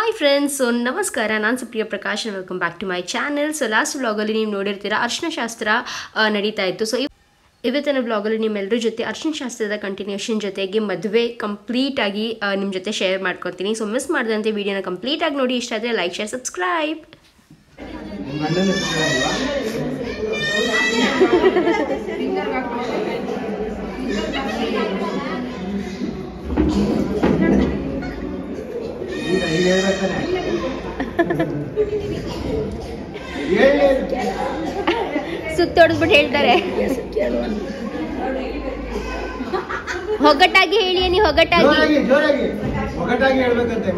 Hi friends, so ನಮಸ್ಕಾರ. ನಾನು Supriya Prakash. Welcome back to my channel. So last ವ್ಲಾಗಲ್ಲಿ ನೀವು ನೋಡಿರ್ತೀರ ಅರ್ಶಿನ ಶಾಸ್ತ್ರ ನಡೀತಾ ಇತ್ತು. ಸೊ ಇವತ್ತಿನ ವ್ಲಾಗಲ್ಲಿ ನಿಮ್ಮೆಲ್ಲರ ಜೊತೆ ಅರ್ಶಿನ ಶಾಸ್ತ್ರದ ಕಂಟಿನ್ಯೂಷನ್ ಜೊತೆಗೆ ಮದುವೆ ಕಂಪ್ಲೀಟಾಗಿ ನಿಮ್ಮ ಜೊತೆ ಶೇರ್ ಮಾಡ್ಕೊತೀನಿ. ಸೊ ಮಿಸ್ ಮಾಡಿದಂತೆ ವಿಡಿಯೋನ ಕಂಪ್ಲೀಟಾಗಿ ನೋಡಿ. ಇಷ್ಟ ಆದರೆ ಲೈಕ್, ಶೇರ್, ಸಬ್ಸ್ಕ್ರೈಬ್. ಸುತ್ತೊಡ್ದ್ಬಿಟ್ಟು ಹೇಳ್ತಾರೆ. ಒಗ್ಗಟ್ಟಾಗಿ ಹೇಳಿ, ನೀವು ಒಗ್ಗಟ್ಟಾಗಿ ಹೇಳ್ಬೇಕಂತೆ.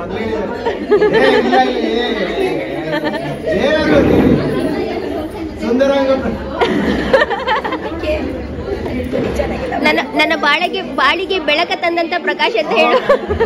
ನನ್ನ ಬಾಳಿಗೆ ಬೆಳಕ ತಂದಂತ ಪ್ರಕಾಶ್ ಅಂತ ಹೇಳು.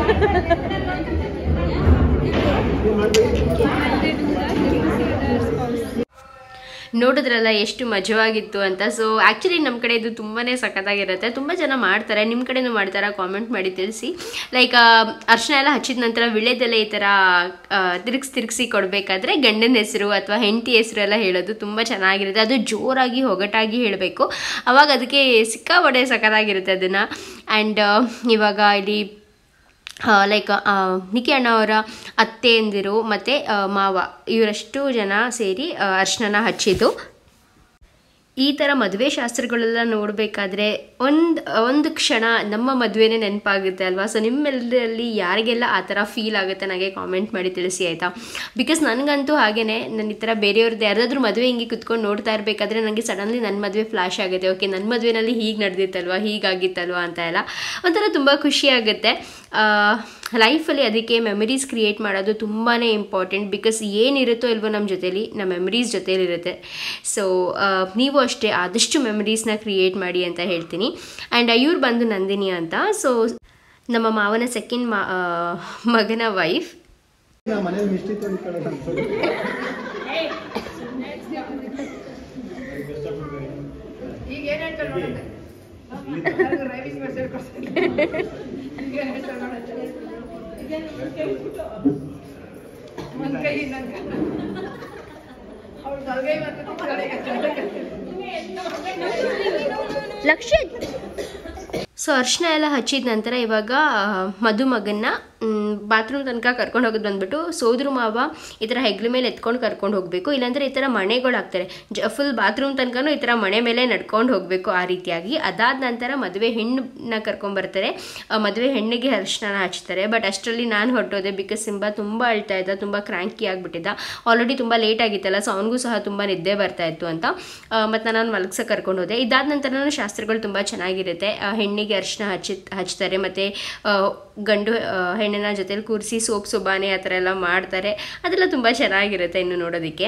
ನೋಡಿದ್ರಲ್ಲ ಎಷ್ಟು ಮಜವಾಗಿತ್ತು ಅಂತ. ಸೊ ಆ್ಯಕ್ಚುಲಿ ನಮ್ಮ ಕಡೆ ಇದು ತುಂಬಾ ಸಖತ್ತಾಗಿರುತ್ತೆ. ತುಂಬ ಜನ ಮಾಡ್ತಾರೆ, ನಿಮ್ಮ ಕಡೆನೂ ಮಾಡ್ತಾರೆ, ಕಾಮೆಂಟ್ ಮಾಡಿ ತಿಳಿಸಿ. ಲೈಕ್ ಅರ್ಶಿನ ಎಲ್ಲ ಹಚ್ಚಿದ ನಂತರ ವಿಳೆದೆಲ್ಲ ಈ ಥರ ತಿರುಗಿಸಿ ಕೊಡಬೇಕಾದ್ರೆ ಗಂಡನ ಹೆಸರು ಅಥವಾ ಹೆಂಡತಿ ಹೆಸರು ಎಲ್ಲ ಹೇಳೋದು ತುಂಬ ಚೆನ್ನಾಗಿರುತ್ತೆ. ಅದು ಜೋರಾಗಿ ಒಗಟಾಗಿ ಹೇಳಬೇಕು, ಅವಾಗ ಅದಕ್ಕೆ ಸಿಕ್ಕಾಪಟ್ಟೆ ಸಖತ್ತಾಗಿರುತ್ತೆ ಅದನ್ನು. ಆ್ಯಂಡ್ ಇವಾಗ ಇಲ್ಲಿ ಲೈಕ್ ನಿಖಿ ಅಣ್ಣ ಅವರ ಅತ್ತೆಯಂದಿರು ಮತ್ತು ಮಾವ ಇವರಷ್ಟು ಜನ ಸೇರಿ ಅರ್ಶಿನ ಹಚ್ಚಿದ್ದು. ಈ ಥರ ಮದುವೆ ಶಾಸ್ತ್ರಗಳೆಲ್ಲ ನೋಡಬೇಕಾದ್ರೆ ಒಂದು ಕ್ಷಣ ನಮ್ಮ ಮದುವೆನೇ ನೆನಪಾಗುತ್ತೆ ಅಲ್ವಾ. ಸೊ ನಿಮ್ಮೆಲ್ಲರಲ್ಲಿ ಯಾರಿಗೆಲ್ಲ ಆ ಥರ ಫೀಲ್ ಆಗುತ್ತೆ ನನಗೆ ಕಾಮೆಂಟ್ ಮಾಡಿ ತಿಳಿಸಿ, ಆಯಿತಾ. ಬಿಕಾಸ್ ನನಗಂತೂ ಹಾಗೇ, ನಾನು ಈ ಥರ ಬೇರೆಯವ್ರದ್ದು ಯಾರಾದರೂ ಮದುವೆ ಹಿಂಗೆ ಕುತ್ಕೊಂಡು ನೋಡ್ತಾ ಇರಬೇಕಾದ್ರೆ ನನಗೆ ಸಡನ್ಲಿ ನನ್ನ ಮದುವೆ ಫ್ಲ್ಯಾಶ್ ಆಗುತ್ತೆ. ಓಕೆ, ನನ್ನ ಮದುವೆನಲ್ಲಿ ಹೀಗೆ ನಡೆದಿತ್ತಲ್ವ, ಹೀಗಾಗಿತ್ತಲ್ವ ಅಂತ ಎಲ್ಲ ಒಂಥರ ತುಂಬ ಖುಷಿಯಾಗುತ್ತೆ ಲೈಫಲ್ಲಿ. ಅದಕ್ಕೆ ಮೆಮರೀಸ್ ಕ್ರಿಯೇಟ್ ಮಾಡೋದು ತುಂಬಾ ಇಂಪಾರ್ಟೆಂಟ್. ಬಿಕಾಸ್ ಏನಿರುತ್ತೋ ಇಲ್ವೋ ನಮ್ಮ ಜೊತೇಲಿ, ನಮ್ಮ ಮೆಮರೀಸ್ ಜೊತೇಲಿರುತ್ತೆ. ಸೊ ನೀವು ಅಷ್ಟೇ ಆದಷ್ಟು ಮೆಮರೀಸ್ನ ಕ್ರಿಯೇಟ್ ಮಾಡಿ ಅಂತ ಹೇಳ್ತೀನಿ. ಆ್ಯಂಡ್ ಇವ್ರು ಬಂದು ನಂದಿನಿ ಅಂತ. ಸೊ ನಮ್ಮ ಮಾವನ ಸೆಕೆಂಡ್ ಮಗನ ವೈಫ್. ಲಕ್ಷಿತ್. ಸೊ ಅರ್ಶಿನ ಎಲ್ಲ ಹಚ್ಚಿದ ನಂತರ ಇವಾಗ ಮದುಮಗನ್ನ ಬಾತ್ರೂಮ್ ತನಕ ಕರ್ಕೊಂಡು ಹೋಗೋದು ಬಂದ್ಬಿಟ್ಟು ಸೋದರ ಮಾವ ಈ ಥರ ಹೆಗ್ಲ ಮೇಲೆ ಎತ್ಕೊಂಡು ಕರ್ಕೊಂಡು ಹೋಗಬೇಕು. ಇಲ್ಲಾಂದರೆ ಈ ಥರ ಮಣೆಗಳು ಹಾಕ್ತಾರೆ, ಫುಲ್ ಬಾತ್ರೂಮ್ ತನಕನೂ ಈ ಥರ ಮಣೆ ಮೇಲೆ ನಡ್ಕೊಂಡು ಹೋಗಬೇಕು ಆ ರೀತಿಯಾಗಿ. ಅದಾದ ನಂತರ ಮದುವೆ ಹೆಣ್ಣನ್ನ ಕರ್ಕೊಂಬರ್ತಾರೆ, ಮದುವೆ ಹೆಣ್ಣಿಗೆ ಅರ್ಶಿನ ಹಚ್ತಾರೆ. ಬಟ್ ಅಷ್ಟರಲ್ಲಿ ನಾನು ಹೊರಟೋದೆ, ಬಿಕಾಸ್ ಸಿಂಬಾ ತುಂಬ ಅಳ್ತಾ ಇದ್ದ, ತುಂಬ ಕ್ರ್ಯಾಂಕಿ ಆಗಿಬಿಟ್ಟಿದ್ದ. ಆಲ್ರೆಡಿ ತುಂಬ ಲೇಟ್ ಆಗಿತ್ತಲ್ಲ, ಸೊ ಅವನಿಗೂ ಸಹ ತುಂಬ ನಿದ್ದೆ ಬರ್ತಾ ಇತ್ತು ಅಂತ ಮತ್ತು ನಾನು ಮಲಗ್ಸಕ್ಕೆ ಕರ್ಕೊಂಡು ಹೋದೆ. ಇದಾದ ನಂತರ ಶಾಸ್ತ್ರಗಳು ತುಂಬ ಚೆನ್ನಾಗಿರುತ್ತೆ. ಹೆಣ್ಣಿಗೆ ಅರ್ಶಿನ ಹಚ್ತಾರೆ ಮತ್ತು ಗಂಡು ಹೆಣ್ಣಿನ ಜೊತೆಲಿ ಕೂರಿಸಿ ಸೋಬಾನೆ ಆ ಥರ ಎಲ್ಲ ಮಾಡ್ತಾರೆ. ಅದೆಲ್ಲ ತುಂಬ ಚೆನ್ನಾಗಿರುತ್ತೆ ಇನ್ನು ನೋಡೋದಕ್ಕೆ.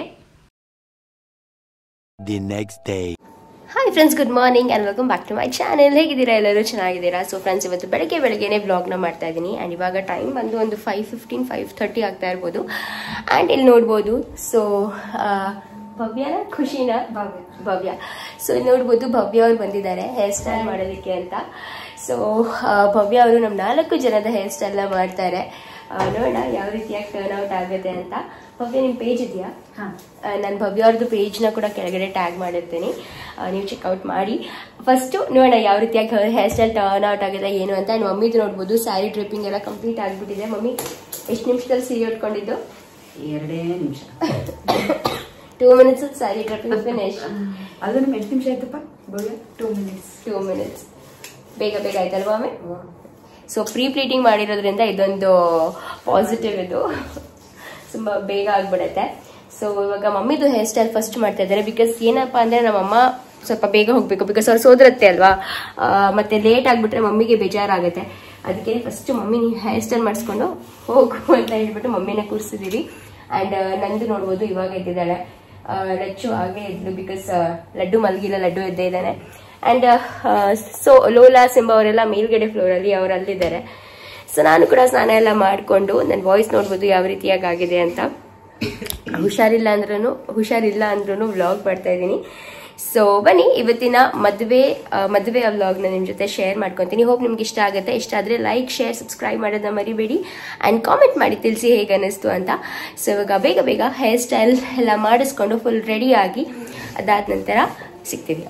Hi friends, good morning and welcome back to my channel. ಹೇಗಿದ್ದೀರಾ? ಎಲ್ಲರೂ ಚೆನ್ನಾಗಿದ್ದೀರಾ? ಸೊ ಫ್ರೆಂಡ್ಸ್, ಇವತ್ತು ಬೆಳಗ್ಗೆನೇ ವ್ಲಾಗ್ನ ಮಾಡ್ತಾ ಇದ್ದೀನಿ. ಆ್ಯಂಡ್ ಇವಾಗ ಟೈಮ್ ಬಂದು ಒಂದು 5:15, 5:30 ಆಗ್ತಾ ಇರ್ಬೋದು. ಆ್ಯಂಡ್ ಇಲ್ಲಿ ನೋಡ್ಬೋದು, ಸೊ ಭವ್ಯನ ಖುಷಿನ ಭವ್ಯ. ಸೊ ನೋಡ್ಬೋದು, ಭವ್ಯ ಅವ್ರು ಬಂದಿದ್ದಾರೆ ಹೇರ್ ಸ್ಟೈಲ್ ಮಾಡೋದಕ್ಕೆ ಅಂತ. ಸೊ ಭವ್ಯ ಅವರು ನಮ್ಮ 4 ಜನದ ಹೇರ್ ಸ್ಟೈಲ್ನ ಮಾಡ್ತಾರೆ. ನೋಡೋಣ ಯಾವ ರೀತಿಯಾಗಿ ಟರ್ನ್ ಔಟ್ ಆಗುತ್ತೆ ಅಂತ. ಭವ್ಯ, ನಿಮ್ಮ ಪೇಜ್ ಇದೆಯಾ? ನಾನು ಭವ್ಯ ಅವ್ರದ್ದು ಪೇಜ್ನ ಕೂಡ ಕೆಳಗಡೆ ಟ್ಯಾಗ್ ಮಾಡಿರ್ತೀನಿ, ನೀವು ಚೆಕ್ಔಟ್ ಮಾಡಿ. ಫಸ್ಟು ನೋಡೋಣ ಯಾವ ರೀತಿಯಾಗಿ ಹೇರ್ ಸ್ಟೈಲ್ ಟರ್ನ್ ಔಟ್ ಆಗಿದೆ ಏನು ಅಂತ. ಆ್ಯಂಡ್ ಮಮ್ಮಿದು ನೋಡ್ಬೋದು, ಸ್ಯಾರಿ ಡ್ರಿಪ್ಪಿಂಗ್ ಎಲ್ಲ ಕಂಪ್ಲೀಟ್ ಆಗಿಬಿಟ್ಟಿದೆ. ಮಮ್ಮಿ ಎಷ್ಟು ನಿಮಿಷದಲ್ಲಿ ಸೀರೆ ಉಟ್ಕೊಂಡಿದ್ದು? 2 ನಿಮಿಷ. 2 minutes ಸ್ಯಾರಿ ಡ್ರಿಪ್ಪಿಂಗ್ ಫಿನಿಶ್. ಅದನ್ನು ಎಷ್ಟು ನಿಮಿಷ ಆಯ್ತಪ್ಪ? 2 minutes. ಬೇಗ ಆಯ್ತಲ್ವಾ ಮಮ್ಮಿ? ಸೊ ಪ್ರೀ ಪ್ಲೀಟಿಂಗ್ ಮಾಡಿರೋದ್ರಿಂದ ಇದೊಂದು ಪಾಸಿಟಿವ್, ಇದು ತುಂಬ ಬೇಗ ಆಗ್ಬಿಡುತ್ತೆ. ಸೊ ಇವಾಗ ಮಮ್ಮಿದು ಹೇರ್ ಸ್ಟೈಲ್ ಫಸ್ಟ್ ಮಾಡ್ತಾ ಇದ್ದಾರೆ. ಬಿಕಾಸ್ ಏನಪ್ಪ ಅಂದರೆ ನಮ್ಮಮ್ಮ ಸ್ವಲ್ಪ ಬೇಗ ಹೋಗಬೇಕು, ಬಿಕಾಸ್ ಅವ್ರು ಸೋದರತ್ತೆ ಅಲ್ವಾ, ಮತ್ತೆ ಲೇಟ್ ಆಗಿಬಿಟ್ರೆ ಮಮ್ಮಿಗೆ ಬೇಜಾರಾಗುತ್ತೆ. ಅದಕ್ಕೆ ಫಸ್ಟ್ ಮಮ್ಮಿ ಹೇರ್ ಸ್ಟೈಲ್ ಮಾಡಿಸ್ಕೊಂಡು ಹೋಗು ಅಂತ ಹೇಳ್ಬಿಟ್ಟು ಮಮ್ಮಿನ ಕೂರಿಸಿದ್ದೀವಿ. ಆ್ಯಂಡ್ ನಂದು ನೋಡ್ಬೋದು ಇವಾಗ ಎದ್ದಿದ್ದಾಳೆ, ಲಚ್ಚು ಹಾಗೆ ಇದ್ಲು, ಬಿಕಾಸ್ ಲಡ್ಡು ಮಲಗಿಲ್ಲ, ಲಡ್ಡು ಎದ್ದೇ ಇದ್ದಾನೆ. ಆ್ಯಂಡ್ ಸೊ ಲೋಲಾ, ಸಿಂಬಾ ಅವರೆಲ್ಲ ಮೇಲ್ಗಡೆ ಫ್ಲೋರಲ್ಲಿ ಅವ್ರು ಅಲ್ಲಿದ್ದಾರೆ. ಸೊ ನಾನು ಕೂಡ ಸ್ನಾನ ಎಲ್ಲ ಮಾಡಿಕೊಂಡು ನನ್ನ ವಾಯ್ಸ್ ನೋಡ್ಬೋದು ಯಾವ ರೀತಿಯಾಗಿ ಆಗಿದೆ ಅಂತ. ಹುಷಾರಿಲ್ಲ ಅಂದ್ರೂ ವ್ಲಾಗ್ ಮಾಡ್ತಾ ಇದ್ದೀನಿ. ಸೊ ಬನ್ನಿ ಇವತ್ತಿನ ಮದುವೆ ವ್ಲಾಗ್ನ ನಿಮ್ಮ ಜೊತೆ ಶೇರ್ ಮಾಡ್ಕೊತೀನಿ. ಹೋಪ್ ನಿಮ್ಗೆ ಇಷ್ಟ ಆಗುತ್ತೆ. ಇಷ್ಟ ಆದರೆ ಲೈಕ್, ಶೇರ್, ಸಬ್ಸ್ಕ್ರೈಬ್ ಮಾಡೋದನ್ನ ಮರಿಬೇಡಿ ಆ್ಯಂಡ್ ಕಾಮೆಂಟ್ ಮಾಡಿ ತಿಳಿಸಿ ಹೇಗೆ ಅನ್ನಿಸ್ತು ಅಂತ. ಸೊ ಇವಾಗ ಬೇಗ ಹೇರ್ ಸ್ಟೈಲ್ ಎಲ್ಲ ಮಾಡಿಸ್ಕೊಂಡು ಫುಲ್ ರೆಡಿಯಾಗಿ ಅದಾದ ನಂತರ ಸಿಗ್ತೀವಿ.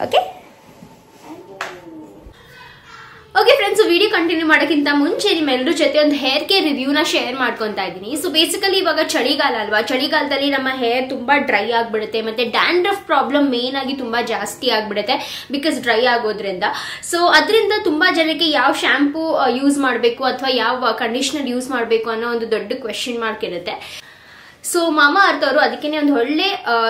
ಓಕೆ ಫ್ರೆಂಡ್ಸ್, ವಿಡಿಯೋ ಕಂಟಿನ್ಯೂ ಮಾಡೋಕ್ಕಿಂತ ಮುಂಚೆ ನಿಮ್ಮೆಲ್ಲರ ಜೊತೆ ಒಂದು ಹೇರ್ ಕೇರ್ ರಿವ್ಯೂನ ಶೇರ್ ಮಾಡ್ಕೊತಾ ಇದ್ದೀನಿ. ಸೊ ಬೇಸಿಕಲಿ ಇವಾಗ ಚಳಿಗಾಲ ಅಲ್ವಾ, ಚಳಿಗಾಲದಲ್ಲಿ ನಮ್ಮ ಹೇರ್ ತುಂಬಾ ಡ್ರೈ ಆಗ್ಬಿಡುತ್ತೆ, ಮತ್ತೆ ಡ್ಯಾಂಡ್ರಫ್ ಪ್ರಾಬ್ಲಮ್ ಮೇನ್ ಆಗಿ ತುಂಬಾ ಜಾಸ್ತಿ ಆಗ್ಬಿಡುತ್ತೆ ಬಿಕಾಸ್ ಡ್ರೈ ಆಗೋದ್ರಿಂದ. ಸೊ ಅದರಿಂದ ತುಂಬಾ ಜನಕ್ಕೆ ಯಾವ ಶಾಂಪೂ ಯೂಸ್ ಮಾಡಬೇಕು ಅಥವಾ ಯಾವ ಕಂಡೀಷನರ್ ಯೂಸ್ ಮಾಡಬೇಕು ಅನ್ನೋ ಒಂದು ದೊಡ್ಡ ಕ್ವೆಶ್ಚನ್ ಮಾರ್ಕ್ ಇರುತ್ತೆ. ಸೊ ಮಾಮಾ ಅರ್ತ್ ಅವರು ಅದಕ್ಕೇನೆ ಒಂದು ಒಳ್ಳೆ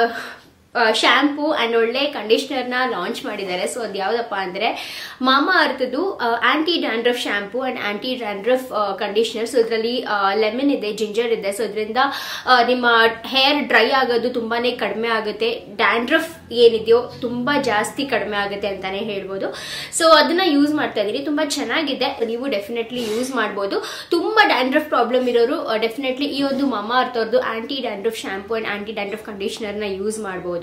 ಶಾಂಪೂ ಅಂಡ್ ಒಳ್ಳೆ ಕಂಡೀಷನರ್ನ ಲಾಂಚ್ ಮಾಡಿದ್ದಾರೆ. ಸೊ ಅದು ಯಾವ್ದಪ್ಪ ಅಂದ್ರೆ ಮಾಮಾ ಅರ್ಥದ್ದು anti dandruff shampoo and anti dandruff conditioner. So ಇದರಲ್ಲಿ ಲೆಮನ್ ಇದೆ, ಜಿಂಜರ್ ಇದೆ. ಸೊ ಇದರಿಂದ ನಿಮ್ಮ ಹೇರ್ ಡ್ರೈ ಆಗೋದು ತುಂಬಾನೇ ಕಡಿಮೆ ಆಗುತ್ತೆ, ಡ್ಯಾಂಡ್ರಫ್ ಏನಿದೆಯೋ ತುಂಬಾ ಜಾಸ್ತಿ ಕಡಿಮೆ ಆಗುತ್ತೆ ಅಂತಾನೆ ಹೇಳ್ಬೋದು. ಸೊ ಅದನ್ನ ಯೂಸ್ ಮಾಡ್ತಾ ಇದೀನಿ, ತುಂಬಾ ಚೆನ್ನಾಗಿದೆ, ನೀವು ಡೆಫಿನೆಟ್ಲಿ ಯೂಸ್ ಮಾಡ್ಬೋದು. ತುಂಬಾ ಡ್ಯಾಂಡ್ರಫ್ ಪ್ರಾಬ್ಲಮ್ ಇರೋರು ಡೆಫಿನೆಟ್ಲಿ ಈ ಒಂದು ಮಾಮಾ ಅರ್ತ್ ಅವ್ರದ್ದು anti dandruff shampoo and anti dandruff ಕಂಡೀಷನರ್ನ ಯೂಸ್ ಮಾಡ್ಬೋದು.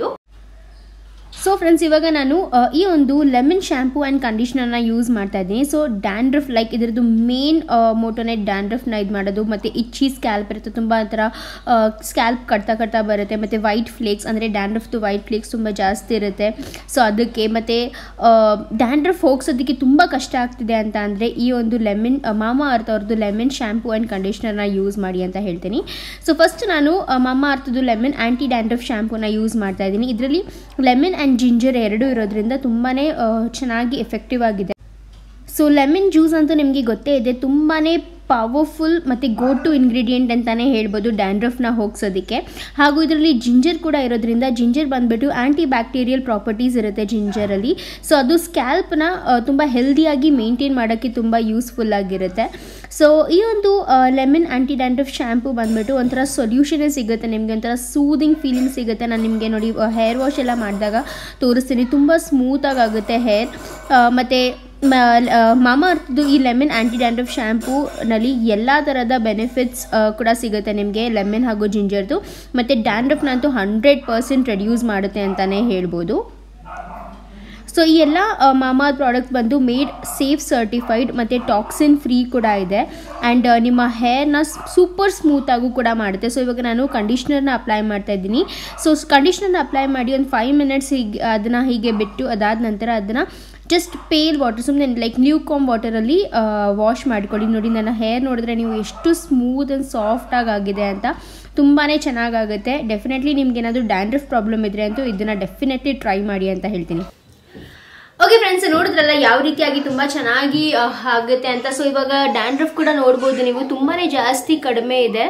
ಸೊ ಫ್ರೆಂಡ್ಸ್, ಇವಾಗ ನಾನು ಈ ಒಂದು ಲೆಮನ್ ಶಾಂಪೂ ಆ್ಯಂಡ್ ಕಂಡೀಷನರ್ನ ಯೂಸ್ ಮಾಡ್ತಾ ಇದ್ದೀನಿ. ಸೊ ಡ್ಯಾಂಡ್ರಫ್ ಲೈಕ್ ಇದರದ್ದು ಮೇನ್ ಮೋಟೋನೇ ಡ್ಯಾಂಡ್ರಫ್ನ ಇದು ಮಾಡೋದು, ಮತ್ತು ಇಚ್ಚಿ ಸ್ಕ್ಯಾಲ್ಪ್ ಇರುತ್ತೆ, ತುಂಬ ಥರ ಸ್ಕ್ಯಾಲ್ಪ್ ಕಟ್ತಾ ಬರುತ್ತೆ, ಮತ್ತು ವೈಟ್ ಫ್ಲೇಕ್ಸ್ ಅಂದರೆ ಡ್ಯಾಂಡ್ರಫ್ದು ವೈಟ್ ಫ್ಲೇಕ್ಸ್ ತುಂಬ ಜಾಸ್ತಿ ಇರುತ್ತೆ. ಸೊ ಅದಕ್ಕೆ ಮತ್ತು ಡ್ಯಾಂಡ್ರಫ್ ಹೋಗ್ಸೋದಕ್ಕೆ ತುಂಬ ಕಷ್ಟ ಆಗ್ತಿದೆ ಅಂತ ಅಂದರೆ ಈ ಒಂದು ಮಾಮಾ ಅರ್ತ್ ಅವ್ರದ್ದು ಲೆಮನ್ ಶಾಂಪೂ ಆ್ಯಂಡ್ ಕಂಡೀಷನರ್ನ ಯೂಸ್ ಮಾಡಿ ಅಂತ ಹೇಳ್ತೀನಿ. ಸೊ ಫಸ್ಟ್ ನಾನು ಮಾಮಾ ಅರ್ಥದ್ದು ಲೆಮನ್ ಆ್ಯಂಟಿ ಡ್ಯಾಂಡ್ರಫ್ ಶಾಂಪೂನ ಯೂಸ್ ಮಾಡ್ತಾ ಇದ್ದೀನಿ. ಇದರಲ್ಲಿ ಲೆಮನ್ ಆ್ಯಂಡ್ ಜಿಂಜರ್ ಎರಡೂ ಇರೋದ್ರಿಂದ ತುಂಬಾ ಚೆನ್ನಾಗಿ ಎಫೆಕ್ಟಿವ್ ಆಗಿದೆ. ಸೊ ಲೆಮನ್ ಜ್ಯೂಸ್ ಅಂತೂ ನಿಮಗೆ ಗೊತ್ತೇ ಇದೆ, ತುಂಬಾ ಪವರ್ಫುಲ್ ಮತ್ತು ಗೋ ಟು ಇಂಗ್ರೀಡಿಯೆಂಟ್ ಅಂತಲೇ ಹೇಳ್ಬೋದು ಡ್ಯಾಂಡ್ರಫ್ನ ಹೋಗ್ಸೋದಕ್ಕೆ. ಹಾಗೂ ಇದರಲ್ಲಿ ಜಿಂಜರ್ ಕೂಡ ಇರೋದ್ರಿಂದ, ಜಿಂಜರ್ ಬಂದುಬಿಟ್ಟು ಆ್ಯಂಟಿ ಬ್ಯಾಕ್ಟೀರಿಯಲ್ ಪ್ರಾಪರ್ಟೀಸ್ ಇರುತ್ತೆ ಜಿಂಜರಲ್ಲಿ. ಸೊ ಅದು ಸ್ಕ್ಯಾಲ್ಪ್ನ ತುಂಬ ಹೆಲ್ದಿಯಾಗಿ ಮೇಂಟೈನ್ ಮಾಡೋಕ್ಕೆ ತುಂಬ ಯೂಸ್ಫುಲ್ ಆಗಿರುತ್ತೆ. ಸೊ ಈ ಒಂದು ಲೆಮನ್ ಆ್ಯಂಟಿ ಡ್ಯಾಂಡ್ರಫ್ ಶಾಂಪೂ ಬಂದುಬಿಟ್ಟು ಒಂಥರ ಸೊಲ್ಯೂಷನೇ ಸಿಗುತ್ತೆ ನಿಮಗೆ, ಒಂಥರ ಸೂದಿಂಗ್ ಫೀಲಿಂಗ್ ಸಿಗುತ್ತೆ. ನಾನು ನಿಮಗೆ ನೋಡಿ ಹೇರ್ ವಾಶ್ ಎಲ್ಲ ಮಾಡಿದಾಗ ತೋರಿಸ್ತೀನಿ, ತುಂಬ ಸ್ಮೂತಾಗಿ ಆಗುತ್ತೆ ಹೇರ್. ಮತ್ತು ಮಾಮಾ ಅರ್ಥದ್ದು ಈ ಲೆಮನ್ ಆ್ಯಂಟಿ ಡ್ಯಾಂಡ್ರಫ್ ಶಾಂಪೂನಲ್ಲಿ ಎಲ್ಲ ಥರದ ಬೆನಿಫಿಟ್ಸ್ ಕೂಡ ಸಿಗುತ್ತೆ ನಿಮಗೆ, ಲೆಮನ್ ಹಾಗೂ ಜಿಂಜರ್ದು. ಮತ್ತು ಡ್ಯಾಂಡ್ರಫ್ನಂತೂ 100% ರೆಡ್ಯೂಸ್ ಮಾಡುತ್ತೆ ಅಂತಲೇ ಹೇಳ್ಬೋದು. ಸೊ ಈ ಎಲ್ಲ ಮಾಮಾ ಪ್ರಾಡಕ್ಟ್ಸ್ ಬಂದು ಮೇಡ್ ಸೇಫ್ ಸರ್ಟಿಫೈಡ್ ಮತ್ತು ಟಾಕ್ಸಿನ್ ಫ್ರೀ ಕೂಡ ಇದೆ. ಆ್ಯಂಡ್ ನಿಮ್ಮ ಹೇರ್ನ ಸೂಪರ್ ಸ್ಮೂತಾಗೂ ಕೂಡ ಮಾಡುತ್ತೆ. ಸೊ ಇವಾಗ ನಾನು ಕಂಡೀಷ್ನರ್ನ ಅಪ್ಲೈ ಮಾಡ್ತಾ ಇದ್ದೀನಿ. ಸೊ ಕಂಡೀಷ್ನರ್ನ ಅಪ್ಲೈ ಮಾಡಿ ಒಂದು 5 ಮಿನಿಟ್ಸ್ ಅದನ್ನು ಹೀಗೆ ಬಿಟ್ಟು ಅದಾದ ನಂತರ ಅದನ್ನು ಜಸ್ಟ್ ಪೇಲ್ ವಾಟರ್, ಸುಮ್ಮನೆ ಲೈಕ್ ಲ್ಯೂಕಾಮ್ ವಾಟರಲ್ಲಿ ವಾಶ್ ಮಾಡ್ಕೊಳ್ಳಿ. ನೋಡಿ ನನ್ನ ಹೇರ್ ನೋಡಿದ್ರೆ ನೀವು ಎಷ್ಟು ಸ್ಮೂತ್ ಆ್ಯಂಡ್ ಸಾಫ್ಟಾಗಿ ಆಗಿದೆ ಅಂತ, ತುಂಬಾ ಚೆನ್ನಾಗಾಗುತ್ತೆ. ಡೆಫಿನೆಟ್ಲಿ ನಿಮ್ಗೆ ಏನಾದರೂ ಡ್ಯಾಂಡ್ರಫ್ ಪ್ರಾಬ್ಲಮ್ ಇದ್ದರೆ ಅಂತೂ ಇದನ್ನು ಡೆಫಿನೆಟ್ಲಿ ಟ್ರೈ ಮಾಡಿ ಅಂತ ಹೇಳ್ತೀನಿ. ಓಕೆ ಫ್ರೆಂಡ್ಸ್, ನೋಡಿದ್ರಲ್ಲ ಯಾವ ರೀತಿಯಾಗಿ ತುಂಬ ಚೆನ್ನಾಗಿ ಆಗುತ್ತೆ ಅಂತ. ಸೊ ಇವಾಗ ಡ್ಯಾಂಡ್ರಫ್ ಕೂಡ ನೋಡ್ಬೋದು ನೀವು, ತುಂಬಾ ಜಾಸ್ತಿ ಕಡಿಮೆ ಇದೆ.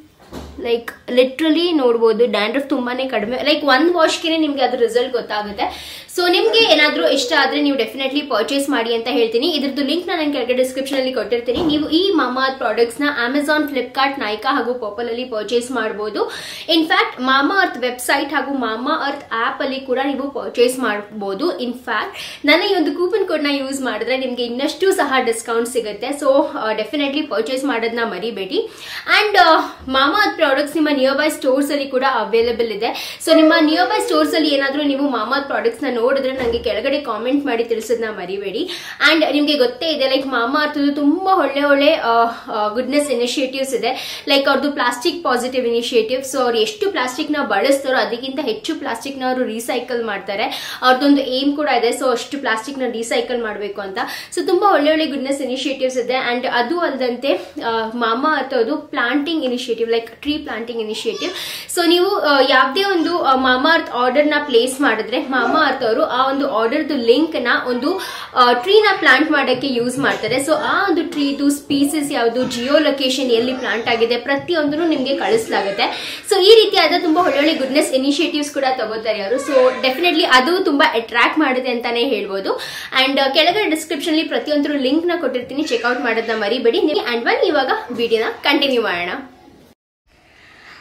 ಲೈಕ್ ಲಿಟ್ರಲಿ ನೋಡ್ಬೋದು ಡ್ಯಾಂಡ್ರಫ್ ತುಂಬಾನೇ ಕಡಿಮೆ, ಲೈಕ್ ಒಂದು ವಾಶ್ಗೆ ನಿಮ್ಗೆ ಅದ್ರ ರಿಸಲ್ಟ್ ಗೊತ್ತಾಗುತ್ತೆ. ಸೊ ನಿಮ್ಗೆ ಏನಾದರೂ ಇಷ್ಟ ಆದರೆ ನೀವು ಡೆಫಿನೆಟ್ಲಿ ಪರ್ಚೇಸ್ ಮಾಡಿ ಅಂತ ಹೇಳ್ತೀನಿ. ಇದ್ರದ್ದು ಲಿಂಕ್ ನಾನು ಕೆಳಗೆ ಡಿಸ್ಕ್ರಿಪ್ಷನ್ ಅಲ್ಲಿ ಕೊಟ್ಟಿರ್ತೀನಿ. ನೀವು ಈ ಮಾಮಾ ಅರ್ತ್ ಪ್ರಾಡಕ್ಟ್ಸ್ನ ಅಮೆಝಾನ್, ಫ್ಲಿಪ್ಕಾರ್ಟ್, ನೈಕಾ ಹಾಗೂ ಪರ್ಪಲ್ ಅಲ್ಲಿ ಪರ್ಚೇಸ್ ಮಾಡಬಹುದು. ಇನ್ಫ್ಯಾಕ್ಟ್ ಮಾಮಾ ಅರ್ತ್ ವೆಬ್ಸೈಟ್ ಹಾಗೂ ಮಾಮಾ ಅರ್ತ್ ಆಪ್ ಅಲ್ಲಿ ಕೂಡ ನೀವು ಪರ್ಚೇಸ್ ಮಾಡಬಹುದು. ಇನ್ಫ್ಯಾಕ್ಟ್ ನನ್ನ ಈ ಒಂದು ಕೂಪನ್ ಕೋಡ್ ನ ಯೂಸ್ ಮಾಡಿದ್ರೆ ನಿಮ್ಗೆ ಇನ್ನಷ್ಟು ಸಹ ಡಿಸ್ಕೌಂಟ್ ಸಿಗುತ್ತೆ. ಸೊ ಡೆಫಿನೆಟ್ಲಿ ಪರ್ಚೇಸ್ ಮಾಡೋದನ್ನ ಮರಿಬೇಡಿ. ಅಂಡ್ ಮಾಮಾ ಅರ್ತ್ ಪ್ರಾಡಕ್ಟ್ಸ್ ನಿಮ್ಮ ನಿಯರ್ ಬೈ ಸ್ಟೋರ್ಸ್ ಅಲ್ಲಿ ಕೂಡ ಅವೈಲೇಬಲ್ ಇದೆ. ಸೊ ನಿಮ್ಮ ನಿಯರ್ ಬೈ ಸ್ಟೋರ್ಸ್ ಅಲ್ಲಿ ಏನಾದರೂ ನೀವು ಮಾಮಾ ಅರ್ತ್ ಪ್ರಾಡಕ್ಟ್ಸ್ ನ ನೋಡಿದ್ರೆ ನನಗೆ ಕೆಳಗಡೆ ಕಾಮೆಂಟ್ ಮಾಡಿ ತಿಳಿಸೋದನ್ನ ಮರಿಬೇಡಿ. ಅಂಡ್ ನಿಮ್ಗೆ ಗೊತ್ತೇ ಇದೆ ಲೈಕ್ ಮಾಮಾ ಅರ್ಥದ್ದು ತುಂಬಾ ಒಳ್ಳೆ ಗುಡ್ನೆಸ್ ಇನಿಷಿಯೇಟಿವ್ಸ್ ಇದೆ. ಲೈಕ್ ಅವ್ರದ್ದು ಪ್ಲಾಸ್ಟಿಕ್ ಪಾಸಿಟಿವ್ ಇನಿಷಿಯೇಟಿವ್. ಸೊ ಅವ್ರು ಎಷ್ಟು ಪ್ಲಾಸ್ಟಿಕ್ ನ ಬಳಸ್ತಾರೋ ಅದಕ್ಕಿಂತ ಹೆಚ್ಚು ಪ್ಲಾಸ್ಟಿಕ್ ನ ಅವರು ರೀಸೈಕಲ್ ಮಾಡ್ತಾರೆ. ಅವ್ರದ್ದೊಂದು ಏಮ್ ಕೂಡ ಇದೆ, ಸೊ ಅಷ್ಟು ಪ್ಲಾಸ್ಟಿಕ್ ನ ರೀಸೈಕಲ್ ಮಾಡಬೇಕು ಅಂತ. ಸೊ ತುಂಬಾ ಒಳ್ಳೆ ಗುಡ್ನೆಸ್ ಇನಿಷಿಯೇಟಿವ್ಸ್ ಇದೆ. ಅಂಡ್ ಅದು ಅಲ್ಲದಂತೆ ಮಾಮಾ ಅರ್ತ್ ಅವ್ರದ್ದು planting initiative, like tree planting initiative. So ನೀವು ಯಾವುದೇ ಒಂದು ಮಾಮಾ ಅರ್ತ್ ಆರ್ಡರ್ ನ ಪ್ಲೇಸ್ ಮಾಡಿದ್ರೆ ಮಾಮಾ ಅರ್ತ್ ಅವರು ಆ ಒಂದು ಆರ್ಡರ್ದು ಲಿಂಕ್ ನ ಒಂದು ಟ್ರೀನ ಪ್ಲಾಂಟ್ ಮಾಡಕ್ಕೆ ಯೂಸ್ ಮಾಡ್ತಾರೆ. ಸೊ ಆ ಒಂದು ಟ್ರೀದು ಸ್ಪೀಸಸ್ ಯಾವುದು, ಜಿಯೋ ಲೊಕೇಶನ್ ಎಲ್ಲಿ ಪ್ಲಾಂಟ್ ಆಗಿದೆ, ಪ್ರತಿಯೊಂದನ್ನು ನಿಮ್ಗೆ ಕಳಿಸಲಾಗುತ್ತೆ. ಸೊ ಈ ರೀತಿಯಾದ ತುಂಬಾ ಒಳ್ಳೊಳ್ಳೆ ಗುಡ್ನೆಸ್ ಇನಿಷಿಯೇಟಿವ್ಸ್ ಕೂಡ ತಗೋತಾರೆ ಅವರು. ಸೊ ಡೆಫಿನೆಟ್ಲಿ ಅದು ತುಂಬಾ ಅಟ್ರಾಕ್ಟ್ ಮಾಡುತ್ತೆ ಅಂತಾನೆ ಹೇಳ್ಬೋದು. ಅಂಡ್ ಕೆಳಗಡೆ ಡಿಸ್ಕ್ರಿಪ್ಷನ್ ಅಲ್ಲಿ ಪ್ರತಿಯೊಂದು ಲಿಂಕ್ ನ ಕೊಟ್ಟಿರ್ತೀನಿ, ಚೆಕ್ಔಟ್ ಮಾಡೋದನ್ನ ಮರಿಬೇಡಿ. ಅಂಡ್ ಬನ್ನಿ ಇವಾಗ ವಿಡಿಯೋನ ಕಂಟಿನ್ಯೂ ಮಾಡೋಣ.